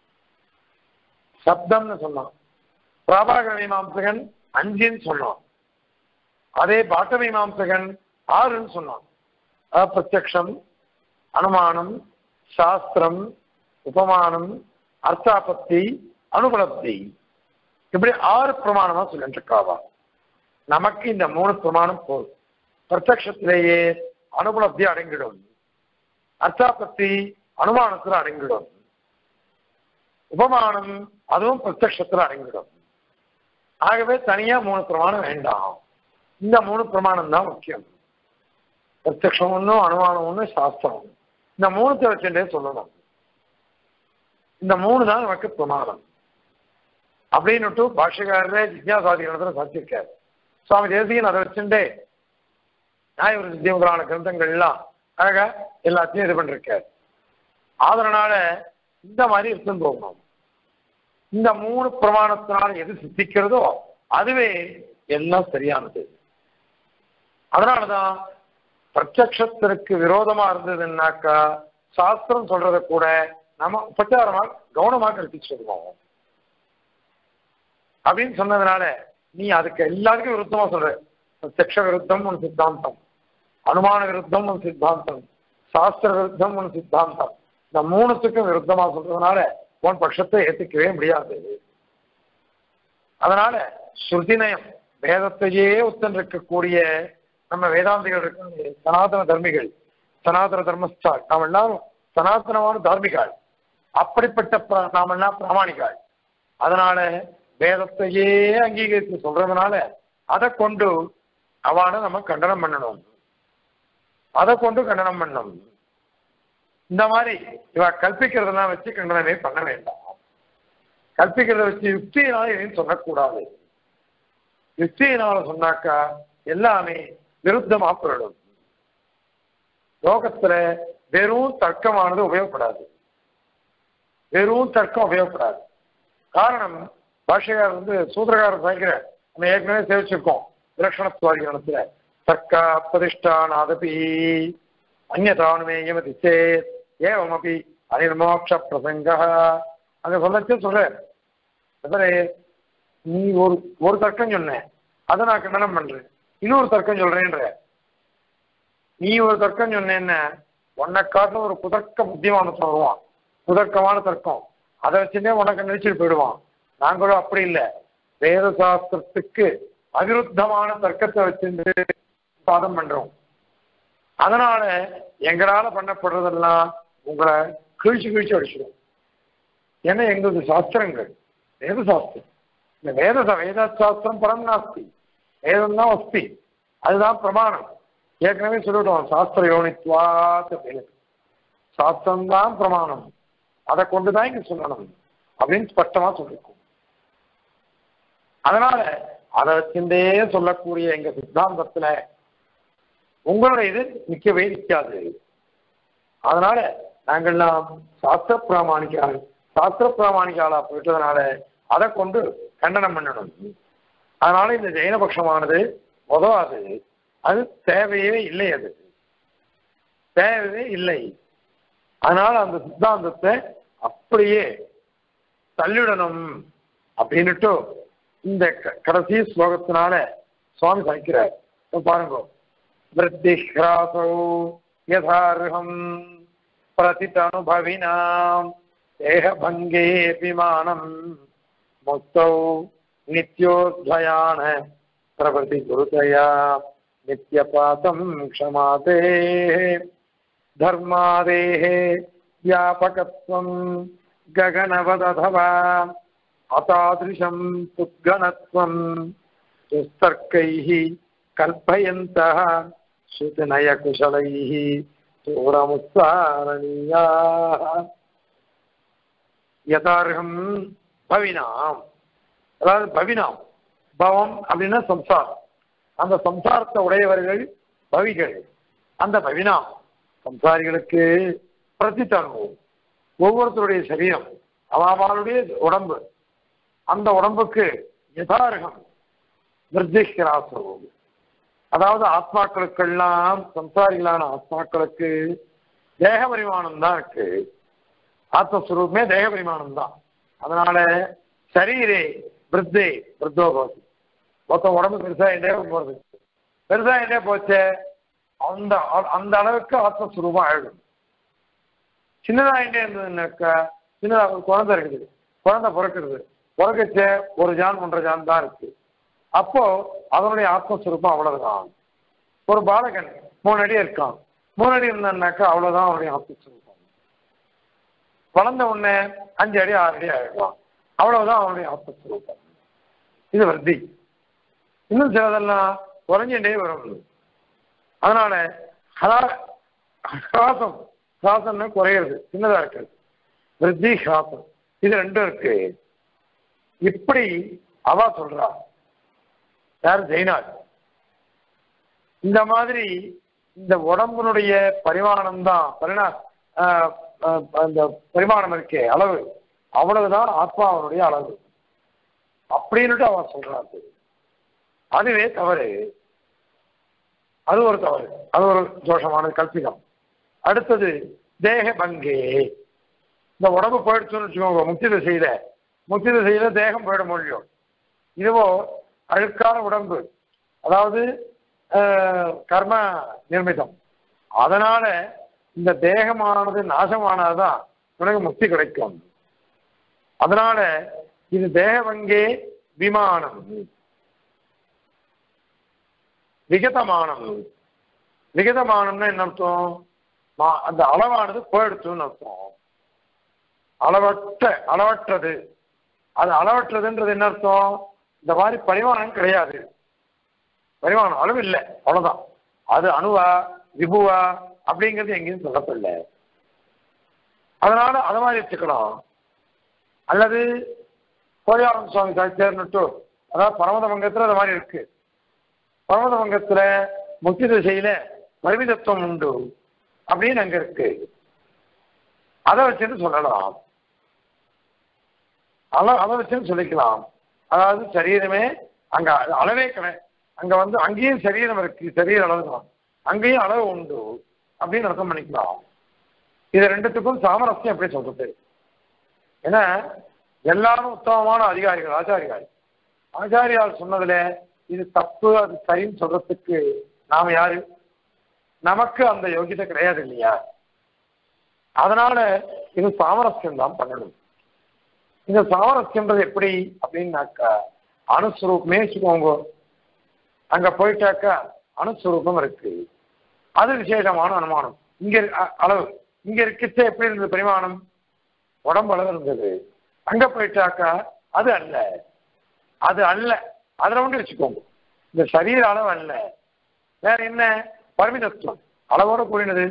சப்தம்னு சொன்னான். பிராபாகர மீமாம்சகன் அஞ்சுன்னு சொன்னான். அதே பாட்ட மீமாம்சகன் ஆறுன்னு சொன்னான். பிரத்யக்ஷம், அனுமானம், சாஸ்திரம், உபமானம், அர்த்தாபத்தி, அனுபலப்தி, இப்படி ஆறு பிரமாணமா சொல்லிட்டு இருக்காவா. நமக்கு இந்த மூணு பிரமாணம் போதும். பிரத்யக்ஷத்திலேயே அனுபலப்தி அடங்கிடும், அர்த்தாபத்தி அனுமானத்தில் அடங்கிடும், உபமானம் அதுவும் பிரத்யக்ஷத்தில் அடங்கிடும். ஆகவே தனியா மூணு பிரமாணம் வேண்டாம். இந்த மூணு பிரமாணம் தான் முக்கியம். பிரத்யக்ஷம் ஒன்றும், அனுமானம் ஒன்று, சாஸ்திரம் ஒன்று. இந்த மூணுத்தை வச்சுட்டே சொல்லணும். இந்த மூணு தான் நமக்கு பிரமாணம் அப்படின்னுட்டு பாஷ்யக்காரரே ஜிக்ஞாசாதிகாரத்தில் சாதிச்சிருக்காரு. சுவாமி தேசிகன் அதை வச்சுட்டே நியாய சித்தியமுதலான கிரந்தங்கள் எல்லாம் அழகா எல்லாத்தையும் இது பண்ணிருக்காரு. அதனால இந்த மாதிரி எடுத்துன்னு போகணும். இந்த மூணு பிரமாணத்தினால எது சித்திக்கிறதோ அதுவே எல்லாம் சரியானது. அதனாலதான் பிரத்யக்ஷத்திற்கு விரோதமா இருந்ததுன்னாக்கா சாஸ்திரம் சொல்றத கூட நம்ம உபச்சாரமா கவனமா கற்பிச்சு சொல்லுவோம் அப்படின்னு சொன்னதுனால நீ அதுக்கு எல்லாருக்கும் விருத்தமா சொல்ற. பிரத்யக்ஷ விருத்தம் உன் சித்தாந்தம், அனுமான விருத்தம் உன் சித்தாந்தம், சாஸ்திர விருத்தம் உன் சித்தாந்தம். இந்த மூணுத்துக்கும் விருத்தமா சொல்றதுனால உன் பட்சத்தை ஏற்றுக்கவே முடியாது. அதனால ஸ்ருதிநயம் வேதத்தையே ஒத்தன் இருக்கக்கூடிய நம்ம வேதாந்திகள் இருக்க சனாதன தர்மிகள், சனாதன தர்மஸ்தா, நாம் எல்லாரும் சனாதனமான தார்மிகாள். அப்படிப்பட்ட நாம் எல்லாம் பிராமணிகாள். அதனால வேதத்தையே அங்கீகரித்து சொல்றதுனால அதை கொண்டு அவனை நம்ம கண்டனம் பண்ணணும். அதை கொண்டு கண்டனம் பண்ணணும். இந்த மாதிரி இவ கல்பிக்கிறதெல்லாம் வச்சு கண்டனமே பண்ண வேண்டாம். கல்பிக்கிறத வச்சு யுக்தியினால எதையும் சொல்லக்கூடாது. யுக்தியினால சொன்னாக்கா எல்லாமே விருத்தமா போயிடும். லோகத்துல வெறும் தர்க்கமானது உபயோகப்படாது. வெறும் தர்க்கம் உபயோகப்படாது. காரணம் பாஷையார் வந்து சூத்திரகாரர் சாய்க்கிற நம்ம ஏற்கனவே சேவிச்சிருக்கோம். விலட்சணத்துவாதிகரணத்துல தர்க்க பிரதிஷ்டானாதபி அந்நியதானுமேயமதி சேத் ஏவமபி அனிர்மோட்ச பிரசங்க அங்க சொல்லச்சு சொல்ற. நீ ஒரு ஒரு தர்க்கம் சொன்ன, அதை நான் கண்டனம் பண்றேன். இன்னொரு தர்க்கம் சொல்றேன்ற. நீ ஒரு தர்க்கம் சொன்னேன்னா உன்னை காட்டின ஒரு புதர்க்க புத்திமான சொல்லுவான். புதர்க்கமான தர்க்கம் அதை வச்சுட்டே உனக்கு நினைச்சிட்டு போயிடுவான். நாங்களும் அப்படி இல்லை. வேத சாஸ்திரத்துக்கு அவிருத்தமான தர்க்கத்தை வச்சுட்டு வாதம் பண்றோம். அதனால எங்களால பண்ணப்படுறதெல்லாம் உங்களை கீழ்ச்சி கீழ்ச்சி அடிச்சிடும். ஏன்னா எங்களது சாஸ்திரங்கள் வேத சாஸ்திரம். இந்த வேத வேத சாஸ்திரம் பரம் நாஸ்தி, வேதம் தான் அஸ்தி, அதுதான் பிரமாணம். ஏற்கனவே சொல்லிவிட்டோம் சாஸ்திர யோனித்வாத் அப்படின்னு. சாஸ்திரம் தான் பிரமாணம், அதை கொண்டுதான் இங்க சொல்லணும் அப்படின்னு ஸ்பஷ்டமா சொல்லிருக்கோம். அதனால அதை வச்சுட்டே சொல்லக்கூடிய எங்க சித்தாந்தத்துல உங்களுடைய இது நிற்கவே நிற்காது. அதனால நாங்கள்லாம் சாஸ்திர பிராமணிக்கால் சாஸ்திர பிராமணிக்காலா போயிட்டதுனால அதை கொண்டு கண்டனம் பண்ணணும். அதனால இந்த ஜெயினபக்ஷமானது உதவாது, அது தேவையே இல்லை, அது தேவையே இல்லை. அதனால அந்த சித்தாந்தத்தை அப்படியே தள்ளிடணும் அப்படின்னுட்டு இந்த கடைசி ஸ்லோகத்தினால சுவாமி சாய்க்கிறார். பாருங்க, விருத்திஹ்ராசோ யதார்ஹம் பிரதிதனுபவினாம் தேகபங்கே விமானம் முக்தௌ நித்யோத்வயான பிரபதி குருதயா நித்யபாதம் க்ஷமாதே தர்மாதேஹ வியாபகத்வம் ககனவததவா அதாத்ருஷம் புத்கணத்வம் துஸ்தர்க்கைஹ கல்பயந்தः ஸ்ருதிநய குஷலைஹ தூரமுத்தாரணீயாः யதார்ஹம் பவினாம். அதாவது பவினாம், பவம் அப்படின்னா சம்சாரம். அந்த சம்சாரத்தை உடையவர்கள் பவிகள். அந்த பவினாம் சம்சாரிகளுக்கு பிரதித்தனு ஒவ்வொருத்தருடைய சரீரம், அவளுடைய உடம்பு, அந்த உடம்புக்கு யதார்கம் விருத்திஹ்ராசோ, அதாவது ஆத்மாக்களுக்கெல்லாம் சம்சாரிகளான ஆத்மாக்களுக்கு தேக பரிமாணம் தான் இருக்கு. ஆத்மஸ்வரூபமே தேக பரிமாணம் தான். அதனால சரீரே விருத்தே விருத்தோ போகுது. மொத்தம் உடம்பு பெருசாகிட்டே போகிறது, பெருசாகிட்டே போச்சு அந்த அந்த அளவுக்கு ஆத்மஸ்வரூபம் ஆயிடும். சின்னதாகிட்டே இருந்ததுன்னாக்கா, சின்னதாக ஒரு குழந்தை இருக்குது, குழந்தை பிறக்கிறது, பிறக்கச்ச ஒரு ஜான் ஒன்றரை ஜான் தான் இருக்கு. அப்போ அதனுடைய ஆத்மஸ்வரூபம் அவ்வளவுதான். ஒரு பாலகன் மூணு அடி இருக்கான், மூணு அடி இருந்தான்னாக்கா அவ்வளவுதான் அவனுடைய ஆத்மஸ்வரூபம். வளர்ந்த உடனே அஞ்சு அடி ஆறு அடி ஆயிடுவான், அவ்வளவுதான் அவனுடைய ஆத்மஸ்வரூபம். இது வர்த்தி. இன்னும் சிலதெல்லாம் குறைஞ்சிட்டே வரும். அதனால ஹாசம் ஹாசம்னு குறையிறது, சின்னதா இருக்கிறது, விருத்தி ஹாசம், இது ரெண்டும் இருக்கு. இப்படி அவ சொல்றா. யார்? ஜெயினார். இந்த மாதிரி இந்த உடம்புனுடைய பரிமாணம் தான் பரிணா அந்த பரிமாணம் இருக்கே அளவு, அவ்வளவுதான் ஆத்மாவனுடைய அளவு அப்படின்னுட்டு அவ சொல்றாரு. அதுவே தவறு, அது ஒரு தவறு, அது ஒரு தோஷமான கல்பிதம். அடுத்தது தேக பங்கே. இந்த உடம்பு போயிடுச்சுன்னு வச்சுக்கோங்க, முக்தி திசையில முக்தி திசையில தேகம் போயிட முடியும். இதுவோ அழுக்கான உடம்பு, அதாவது கர்ம நிர்மிதம். அதனால இந்த தேகமானது நாசமானதுதான் உனக்கு முக்தி கிடைக்கும். அதனால இது தேகபங்கே விமானம் விகதமானம். விகதமானம்னா என்ன அர்த்தம்? அந்த அளவானது போயிடுச்சுன்னு அர்த்தம். அளவற்ற அளவற்றது. அது அளவற்றதுன்றது என்ன அர்த்தம்? இந்த மாதிரி பரிமாணம் கிடையாது, பரிமாணம் அளவு இல்லை, அவ்வளவுதான். அது அணுவா விபுவா அப்படிங்கிறது எங்கேயும் சொல்லப்படல. அதனால அதை மாதிரி வச்சுக்கலாம். அல்லது கோயாரம் சுவாமி சாட்சியர்னுட்டு, அதாவது பரமத பங்கத்துல அது மாதிரி இருக்கு. பரமத பங்கத்துல முக்தி திசையில பரிமிதத்துவம் உண்டு அப்படின்னு அங்க இருக்கு. அதை வச்சுன்னு சொல்லலாம், அள அதை வச்சுன்னு சொல்லிக்கலாம். அதாவது சரீரமே அங்க அளவே கிடையாது. அங்க வந்து அங்கேயும் சரீரம் இருக்கு, சரீர அளவு தான், அங்கேயும் அளவு உண்டு அப்படின்னு அர்த்தம் பண்ணிக்கலாம். இது ரெண்டுத்துக்கும் சாமரஸ்யம் எப்படி சொல்றது? ஏன்னா எல்லாரும் உத்தமமான அதிகாரிகள், ஆச்சாரியால். ஆச்சாரியால் சொன்னதுல இது தப்பு அது சரின்னு சொல்றதுக்கு நாம யாரு? நமக்கு அந்த யோகியதை கிடையாது இல்லையா? அதனால இது சாமரஸ்யம் தான் பண்ணணும். இந்த சாமரஸ்யம்ன்றது எப்படி அப்படின்னாக்கா, அணுஸ்வரூபமே வச்சுக்கோங்க. அங்க போயிட்டாக்கா அணுஸ்வரூபம் இருக்கு, அது விசேஷமான அனுமானம். இங்க அளவு இங்க இருக்கச்சே எப்படி இருந்தது? பரிமாணம் உடம்பு அளவு இருந்தது. அங்க போயிட்டாக்கா அது அல்ல, அது அல்ல, அதுல ஒன்று வச்சுக்கோங்க. இந்த சரீர அளவு அல்ல, வேற என்ன? பரிமிதத்துவம், அளவோட கூடினது.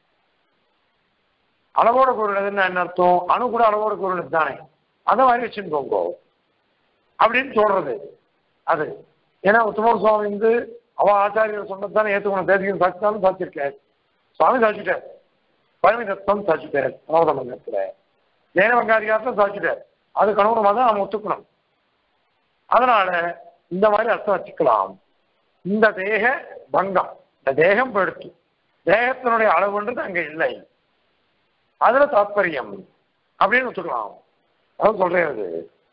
அளவோட கூடினதுன்னு என்ன அர்த்தம்? அணு கூட அளவோட கூடினது தானே, அந்த மாதிரி வச்சுக்கோங்க அப்படின்னு சொல்றது அது. ஏன்னா உத்தம சுவாமி வந்து அவ ஆச்சாரியர் சொன்னது தானே ஏற்றுக்கணும். தேசியம் சாட்சித்தாலும் சாட்சியிருக்காரு, சுவாமி சாட்சிட்டார். பரிமிதத்துவம் சாதிச்சுட்டார் பிரமோத மங்கத்துல. ஜெயன பங்காதிகாரத்தை சாதிச்சுட்டார். அதுக்கு அனுகுணமாக தான் நம்ம ஒத்துக்கணும். அதனால இந்த மாதிரி அர்த்தம் வச்சுக்கலாம். இந்த தேக பங்கம், இந்த தேகம் போயிடுச்சு, தேகத்தினுடைய அளவுன்றது அங்க இல்லை, அதுல தாத்பரியம் அப்படின்னு ஒத்துக்கலாம். அது சொல்றது.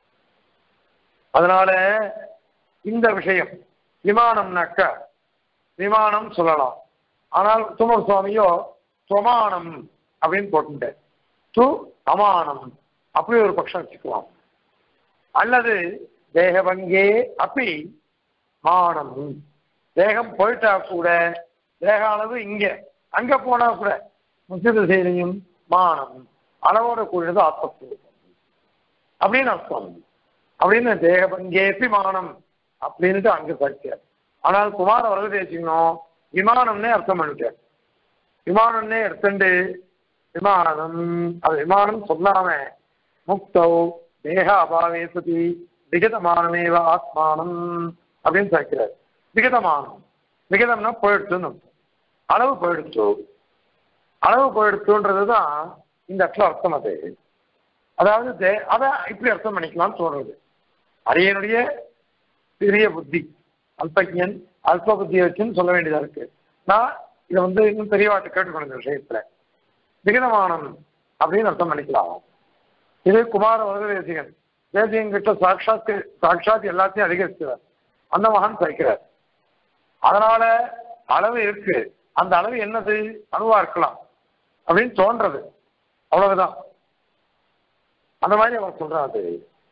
அதனால இந்த விஷயம் விமானம்னாக்க விமானம் சொல்லலாம். ஆனால் துமர் சுவாமியோ துவமானம் அப்படின்னு போட்டு து அமானம் அப்படி ஒரு பட்சம் வச்சுக்கலாம். அல்லது தேகபங்கே அப்படி மானம், தேகம் போயிட்டா கூட தேக அளவு இங்க அங்க போனா கூட முக்கிய செய்தியும் மானம் அளவோட கூடியது ஆத்மஸ்வரூபம் அப்படின்னு அர்த்தம். அப்படின்னு தேகபங்கேப்பி மானம் அப்படின்ட்டு அங்க படிச்சார். ஆனால் குமார வரது பேசிக்கணும் விமானம்னே அர்த்தம் பண்ணிட்டார். விமானம்னே எடுத்துண்டு விமானம் அது விமானம் சொல்லாம முக்தௌ தேக அபாவே சதி விகதமானமேவ ஆத்மானம் அப்படின்னு சொல்கிறார். விகதமானம் விகதம்னா போயிடுச்சுன்னு அளவு போயிடுச்சு, அளவு போயிடுச்சுன்றதுதான் இந்த இடத்துல அர்த்தம். அது அதாவது அதை இப்படி அர்த்தம் பண்ணிக்கலாம்னு சொல்றது. அரியனுடைய பெரிய புத்தி, அல்பஜன் அல்ப புத்தியை வச்சுன்னு சொல்ல வேண்டியதா இருக்கு. நான் இதை வந்து இன்னும் பெரியவாட்டு கேட்டுக்கணும் இந்த விஷயத்துல. விகதமானம் அப்படின்னு அர்த்தம் பண்ணிக்கலாம். இது குமார வரத தேசிகன் தேசிகன் கிட்ட சாட்சாத்து சாட்சாத் எல்லாத்தையும் அதிகரிக்கிறார், அந்த மகான் சகிக்கிறார். அதனால அளவு இருக்கு, அந்த அளவு என்னது அணுவா இருக்கலாம் அப்படின்னு தோன்றது, அவ்வளவுதான். அந்த மாதிரி அவர் சொல்றாரு.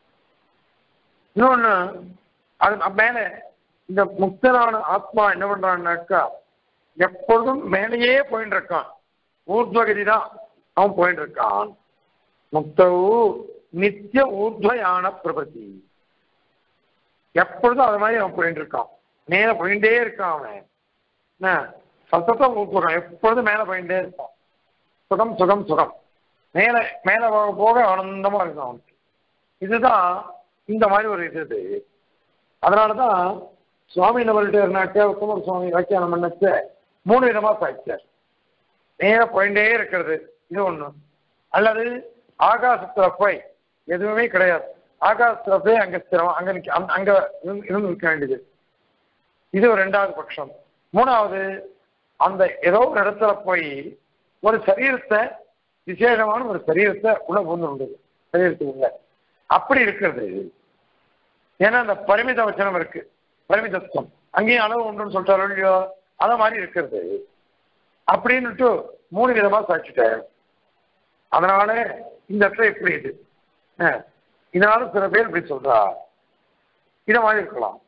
இன்னொன்னு அது மேல இந்த முக்தரான ஆத்மா என்ன பண்றான்னாக்கா எப்பொழுதும் மேலேயே போயிட்டு இருக்கான், ஊர்துவகதி தான் அவன் போயிட்டு இருக்கான். முக்தவு நித்திய ஊர்துவயான பிரபதி, எப்பொழுதும் அது மாதிரி அவன் போயிட்டு இருக்கான், மேல போயிட்டே இருக்கான். அவன் என்ன சத்தம் ஊர்துவகம் எப்பொழுதும் மேல போயிட்டே இருக்கான். சுகம் சுகம் சுகம் மேல மேல போக போக ஆனந்தமா இருக்கும் அவனுக்கு. இதுதான் இந்த மாதிரி ஒரு இது. அதனாலதான் சுவாமி நம்மள்கிட்ட குமார சுவாமி வியாக்கியானம் பண்ணச்ச மூணு விதமா சாய்ச்சார். நேர போயிட்டே இருக்கிறது இது ஒண்ணு, அல்லது ஆகாசத்துல போய் எதுவுமே கிடையாது, ஆகாசத்துல போய் அங்க ஸ்திரம் அங்க அங்க இருந்து இருக்க வேண்டியது, இது ஒரு ரெண்டாவது பட்சம். மூணாவது அந்த ஏதோ ஒரு இடத்துல போய் ஒரு சரீரத்தை விசேஷமான ஒரு சரீரத்தை உள்ள பூந்து சரீரத்துக்குள்ள அப்படி இருக்கிறது. ஏன்னா அந்த பரிமித வச்சனம் இருக்கு, பரிமிதத்துவம் அங்கேயும் அளவு உண்டுன்னு சொல்லிட்டாரோ இல்லையோ, அத மாதிரி இருக்கிறது அப்படின்னுட்டு மூணு விதமா சாட்சிட்டார். அதனால இந்த இடத்துல எப்படி இது இதனால சில பேர் இப்படி சொல்றா, இத மாதிரி இருக்கலாம்,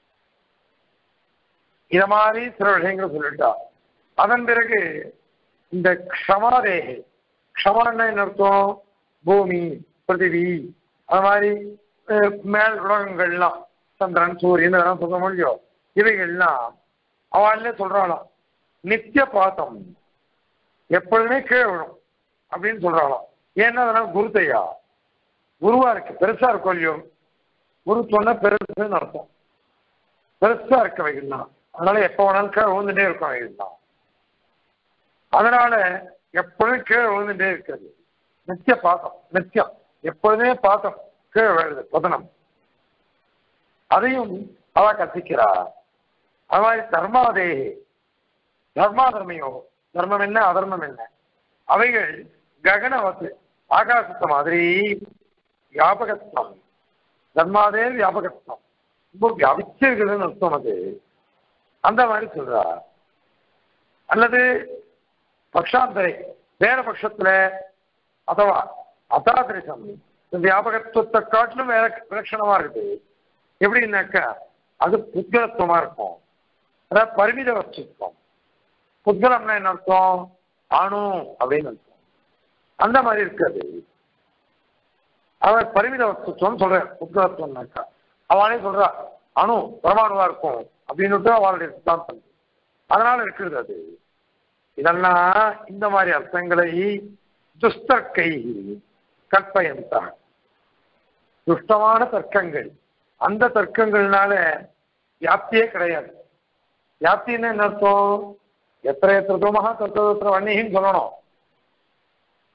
இத மாதிரி சில விஷயங்களை சொல்லிட்டா. அதன் பிறகு இந்த க்ஷமாதேகி, க்ஷமான்னா என்ன அர்த்தம், பூமி பிருத்திவி அது மாதிரி மேல் உலகங்கள்லாம் சந்திரன் சூரியன் இதெல்லாம் சொல்ல முடியும், இவைகள்லாம் அவளே சொல்றாளாம் நித்திய பாத்தம் எப்பொழுதுமே கீழே விழும் அப்படின்னு சொல்றாளாம். ஏன்னா அதனால குருத்தையா குருவா இருக்கு, பெருசா இருக்கும் இல்லையோ, குரு சொன்னா பெருசுன்னு அர்த்தம், பெருசா இருக்க வைக்கலாம். அதனால எப்ப வேணாலும் கீழே விழுந்துட்டே இருக்கும் வைக்கலாம். அதனால எப்பொழுதும் கீழே விழுந்துட்டே இருக்கிறது நித்திய பாத்தம், நித்தியம் எப்பொழுதுமே பாத்தம் கீழே விழுது பதனம். அதையும் அவ கத்திக்கிறா. அது மாதிரி தர்மாதே தர்மா தர்மையோ, தர்மம் என்ன அதர்மம் என்ன, அவைகள் ககனவத்து ஆகாசத்தை மாதிரி வியாபகத்துவம், தர்மாதே வியாபகத்துவம் ரொம்ப வியாபிச்சிருக்குதுன்னு அர்த்தம். அது அந்த மாதிரி சொல்றா. அல்லது பக்ஷாந்தரை வேற பட்சத்துல அதுவா அதாதிரிசம் வியாபகத்துவத்தை காட்டிலும் வேற விலட்சணமா இருக்குது. எப்படின்னாக்கா அது புத்கலத்துவமா இருக்கும், அதாவது பரிமித வச்சுருக்கோம். புத்கலம்னா என்ன அர்த்தம், அணு அப்படின்னு அர்த்தம். அந்த மாதிரி இருக்காது. அவர் பரிமித வச்சுருத்தம் சொல்றேன், புத்கலத்துவம்னாக்கா அவளே சொல்றா அணு பிரமாணுவா இருக்கும் அப்படின்னுட்டு அவளுடைய சித்தாந்தம். அதனால இருக்கிறது அது. இதெல்லாம் இந்த மாதிரி அர்த்தங்களை துஷ்தர்க்கை கற்பயந்தான், துஷ்டமான தர்க்கங்கள். அந்த தர்க்கங்கள்னால வியாப்தியே கிடையாது. வியாப்தின்னு என்ன அர்த்தம், எத்தனை எத்தனை தூமகா தத்துவ வன்னிகின்னு சொல்லணும்.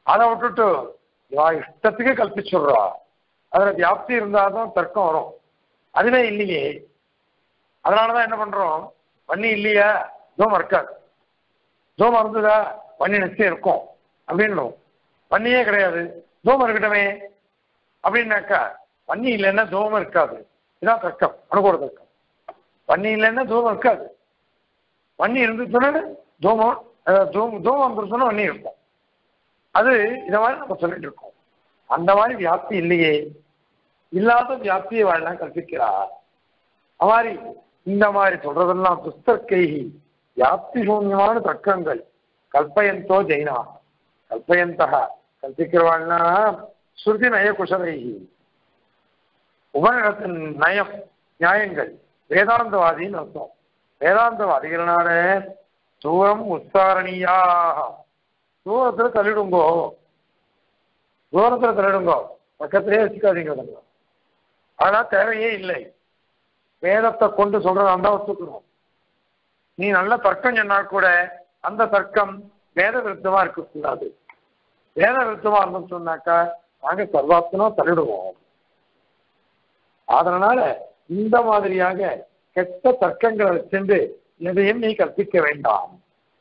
அதை விட்டுட்டு இவா இஷ்டத்துக்கு கல்பிச்சுடுறா. அதுல வியாப்தி இருந்தாதான் தர்க்கம் வரும். அதுவே இல்லையே. அதனாலதான் என்ன பண்றோம், வன்னி இல்லையா தூமம் இருக்காது, தூமம் இருந்ததா வன்னி நிச்சயம் இருக்கும் அப்படின்னு. வன்னியே கிடையாது தூமம் இருக்கட்டுமே அப்படின்னாக்கா வன்னி இல்லைன்னா தூமம் இருக்காது. இதான் தர்க்கம், அனுகூல தர்க்கம். வன்னி இல்லைன்னா தூமம் இருக்காது, வன்னி இருந்துச்சுன்னா தூமம் தூமம் தூமம் இருந்துச்சுன்னா வன்னி இருக்கும். அது இதை மாதிரி நம்ம சொல்லிட்டு இருக்கோம். அந்த மாதிரி வியாப்தி இல்லையே, இல்லாத வியாப்தியை வாழலாம் கற்பிக்கிறா. அது மாதிரி இந்த மாதிரி சொல்றதெல்லாம் புஸ்தர்க்கை வியாப்தி சூன்யமான தர்க்கங்கள். கல்பயந்தோ ஜெயினா, கல்பயந்தக கல்பிக்கிறவாள்னா ஸ்ருதி நய குஷலை, உபநிடத்தின் நயம் நியாயங்கள், வேதாந்தவாதின்னு அர்த்தம். வேதாந்தவாதிகள்னால தூரம் உத்தாரணியாக, தூரத்துல தள்ளிடுங்கோ, தூரத்துல தள்ளிடுங்கோ, பக்கத்திலே வச்சுக்காதீங்க. அதெல்லாம் தேவையே இல்லை. வேதத்தை கொண்டு சொல்றதா இருந்தா ஒத்துக்கணும். நீ நல்ல தர்க்கம் சொன்னா கூட அந்த தர்க்கம் வேத விருத்தமா இருக்கக்கூடாது. வேத விருத்தமா இருந்தோம்னு சொன்னாக்கா நாங்க சர்வாத்மனா தள்ளிடுவோம். அதனால இந்த மாதிரியாக கெட்ட தர்க்கங்களை வச்சுண்டு எதையும் நீ கற்பிக்க வேண்டாம்.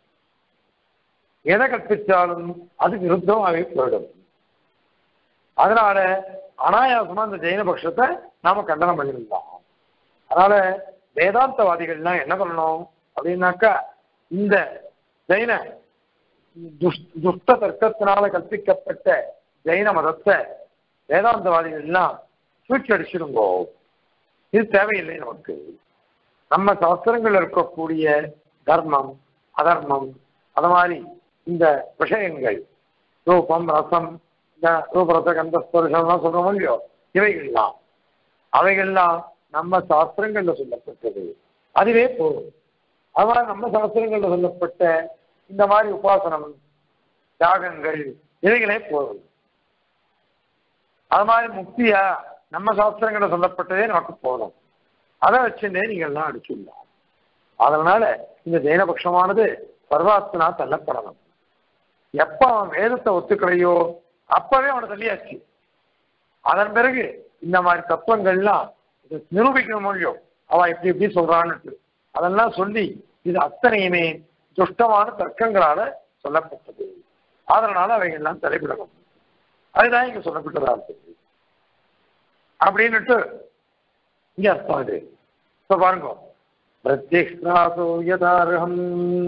எதை கற்பிச்சாலும் அது விருத்தமாகவே போயிடும். அதனால அனாயாசமா இந்த ஜெயின பட்சத்தை நாம கண்டனம் பண்ணியிருந்தோம். அதனால வேதாந்தவாதிகள்லாம் என்ன பண்ணணும் அப்படின்னாக்கா, இந்த ஜெயின துஷ்ட தர்க்கத்தினால கற்பிக்கப்பட்ட ஜெயின மதத்தை வேதாந்தவாதிகள்லாம் சூழ்ச்சி அடிச்சிருங்கோ. இது தேவையில்லை நமக்கு. நம்ம சாஸ்திரங்கள் இருக்கக்கூடிய தர்மம் அதர்மம் அது மாதிரி இந்த விஷயங்கள், ரூபம் ரசம், இந்த ரூபரச கந்தஸ்பர்ஷம்லாம் சொல்றோம் இல்லையோ, இவைகள்லாம் அவைகள்லாம் நம்ம சாஸ்திரங்கள்ல சொல்லப்பட்டது, அதுவே போதும். அதனால நம்ம சாஸ்திரங்கள்ல சொல்லப்பட்ட இந்த மாதிரி உபாசனம் தியாகங்கள் இவைகளே போதும். அது மாதிரி முக்தியா நம்ம சாஸ்திரங்கள்ல சொல்லப்பட்டதே நமக்கு போதும். அதை வச்சுட்டே நீங்கள்லாம் அடிச்சுடலாம். அதனால இந்த ஜெயினபக்ஷமானது சர்வாத்மனா தள்ளப்படணும். எப்ப அவன் வேதத்தை ஒத்துக்கலையோ அப்பவே அவனை தள்ளியாச்சு. அதன் பிறகு இந்த மாதிரி தத்துவங்கள்லாம் நிரூபிக்கணும் இல்லையோ, அவன் எப்படி எப்படி சொல்றான்னு அதெல்லாம் சொல்லி இது அத்தனையுமே துஷ்டமான தர்க்கங்களால சொல்லப்பட்டது. அதனால அவைகள்லாம் தலைப்பிடணும். அதுதான் இங்க சொல்லப்பட்டதா இருக்கு அப்படின்னுட்டு இங்க அர்த்தம். இது இப்ப பாருங்க, பிரத்யக்ஷாசோ யதார்ஹம்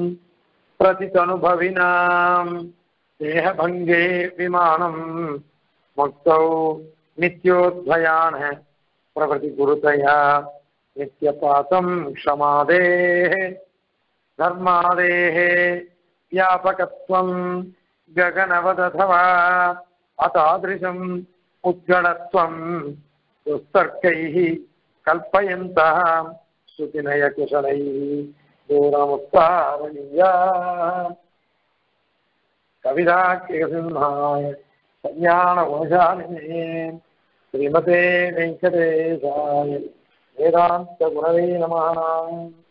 பிரதிதனுபவினாம் தேஹபங்கே விமானம் முக்தௌ நித்யோத்வயான பிரபதி குருதயா நித்யபாதம் க்ஷமாதேஹ தர்மாதேஹ வியாபகத்வம் ககனவததவா அதாத்ரிஷம் உத்கடத்வம் துஸ்தர்க்கைஹ கல்பயந்தः ஸ்ருதிநய குஷலைஹ தூரமுத்தாரணியா. கவிதாக்கியசிம்ஹாய கல்யாண குணசாலினே ஸ்ரீமதே வெங்கடேசாய வேதாந்த குரவே நமः.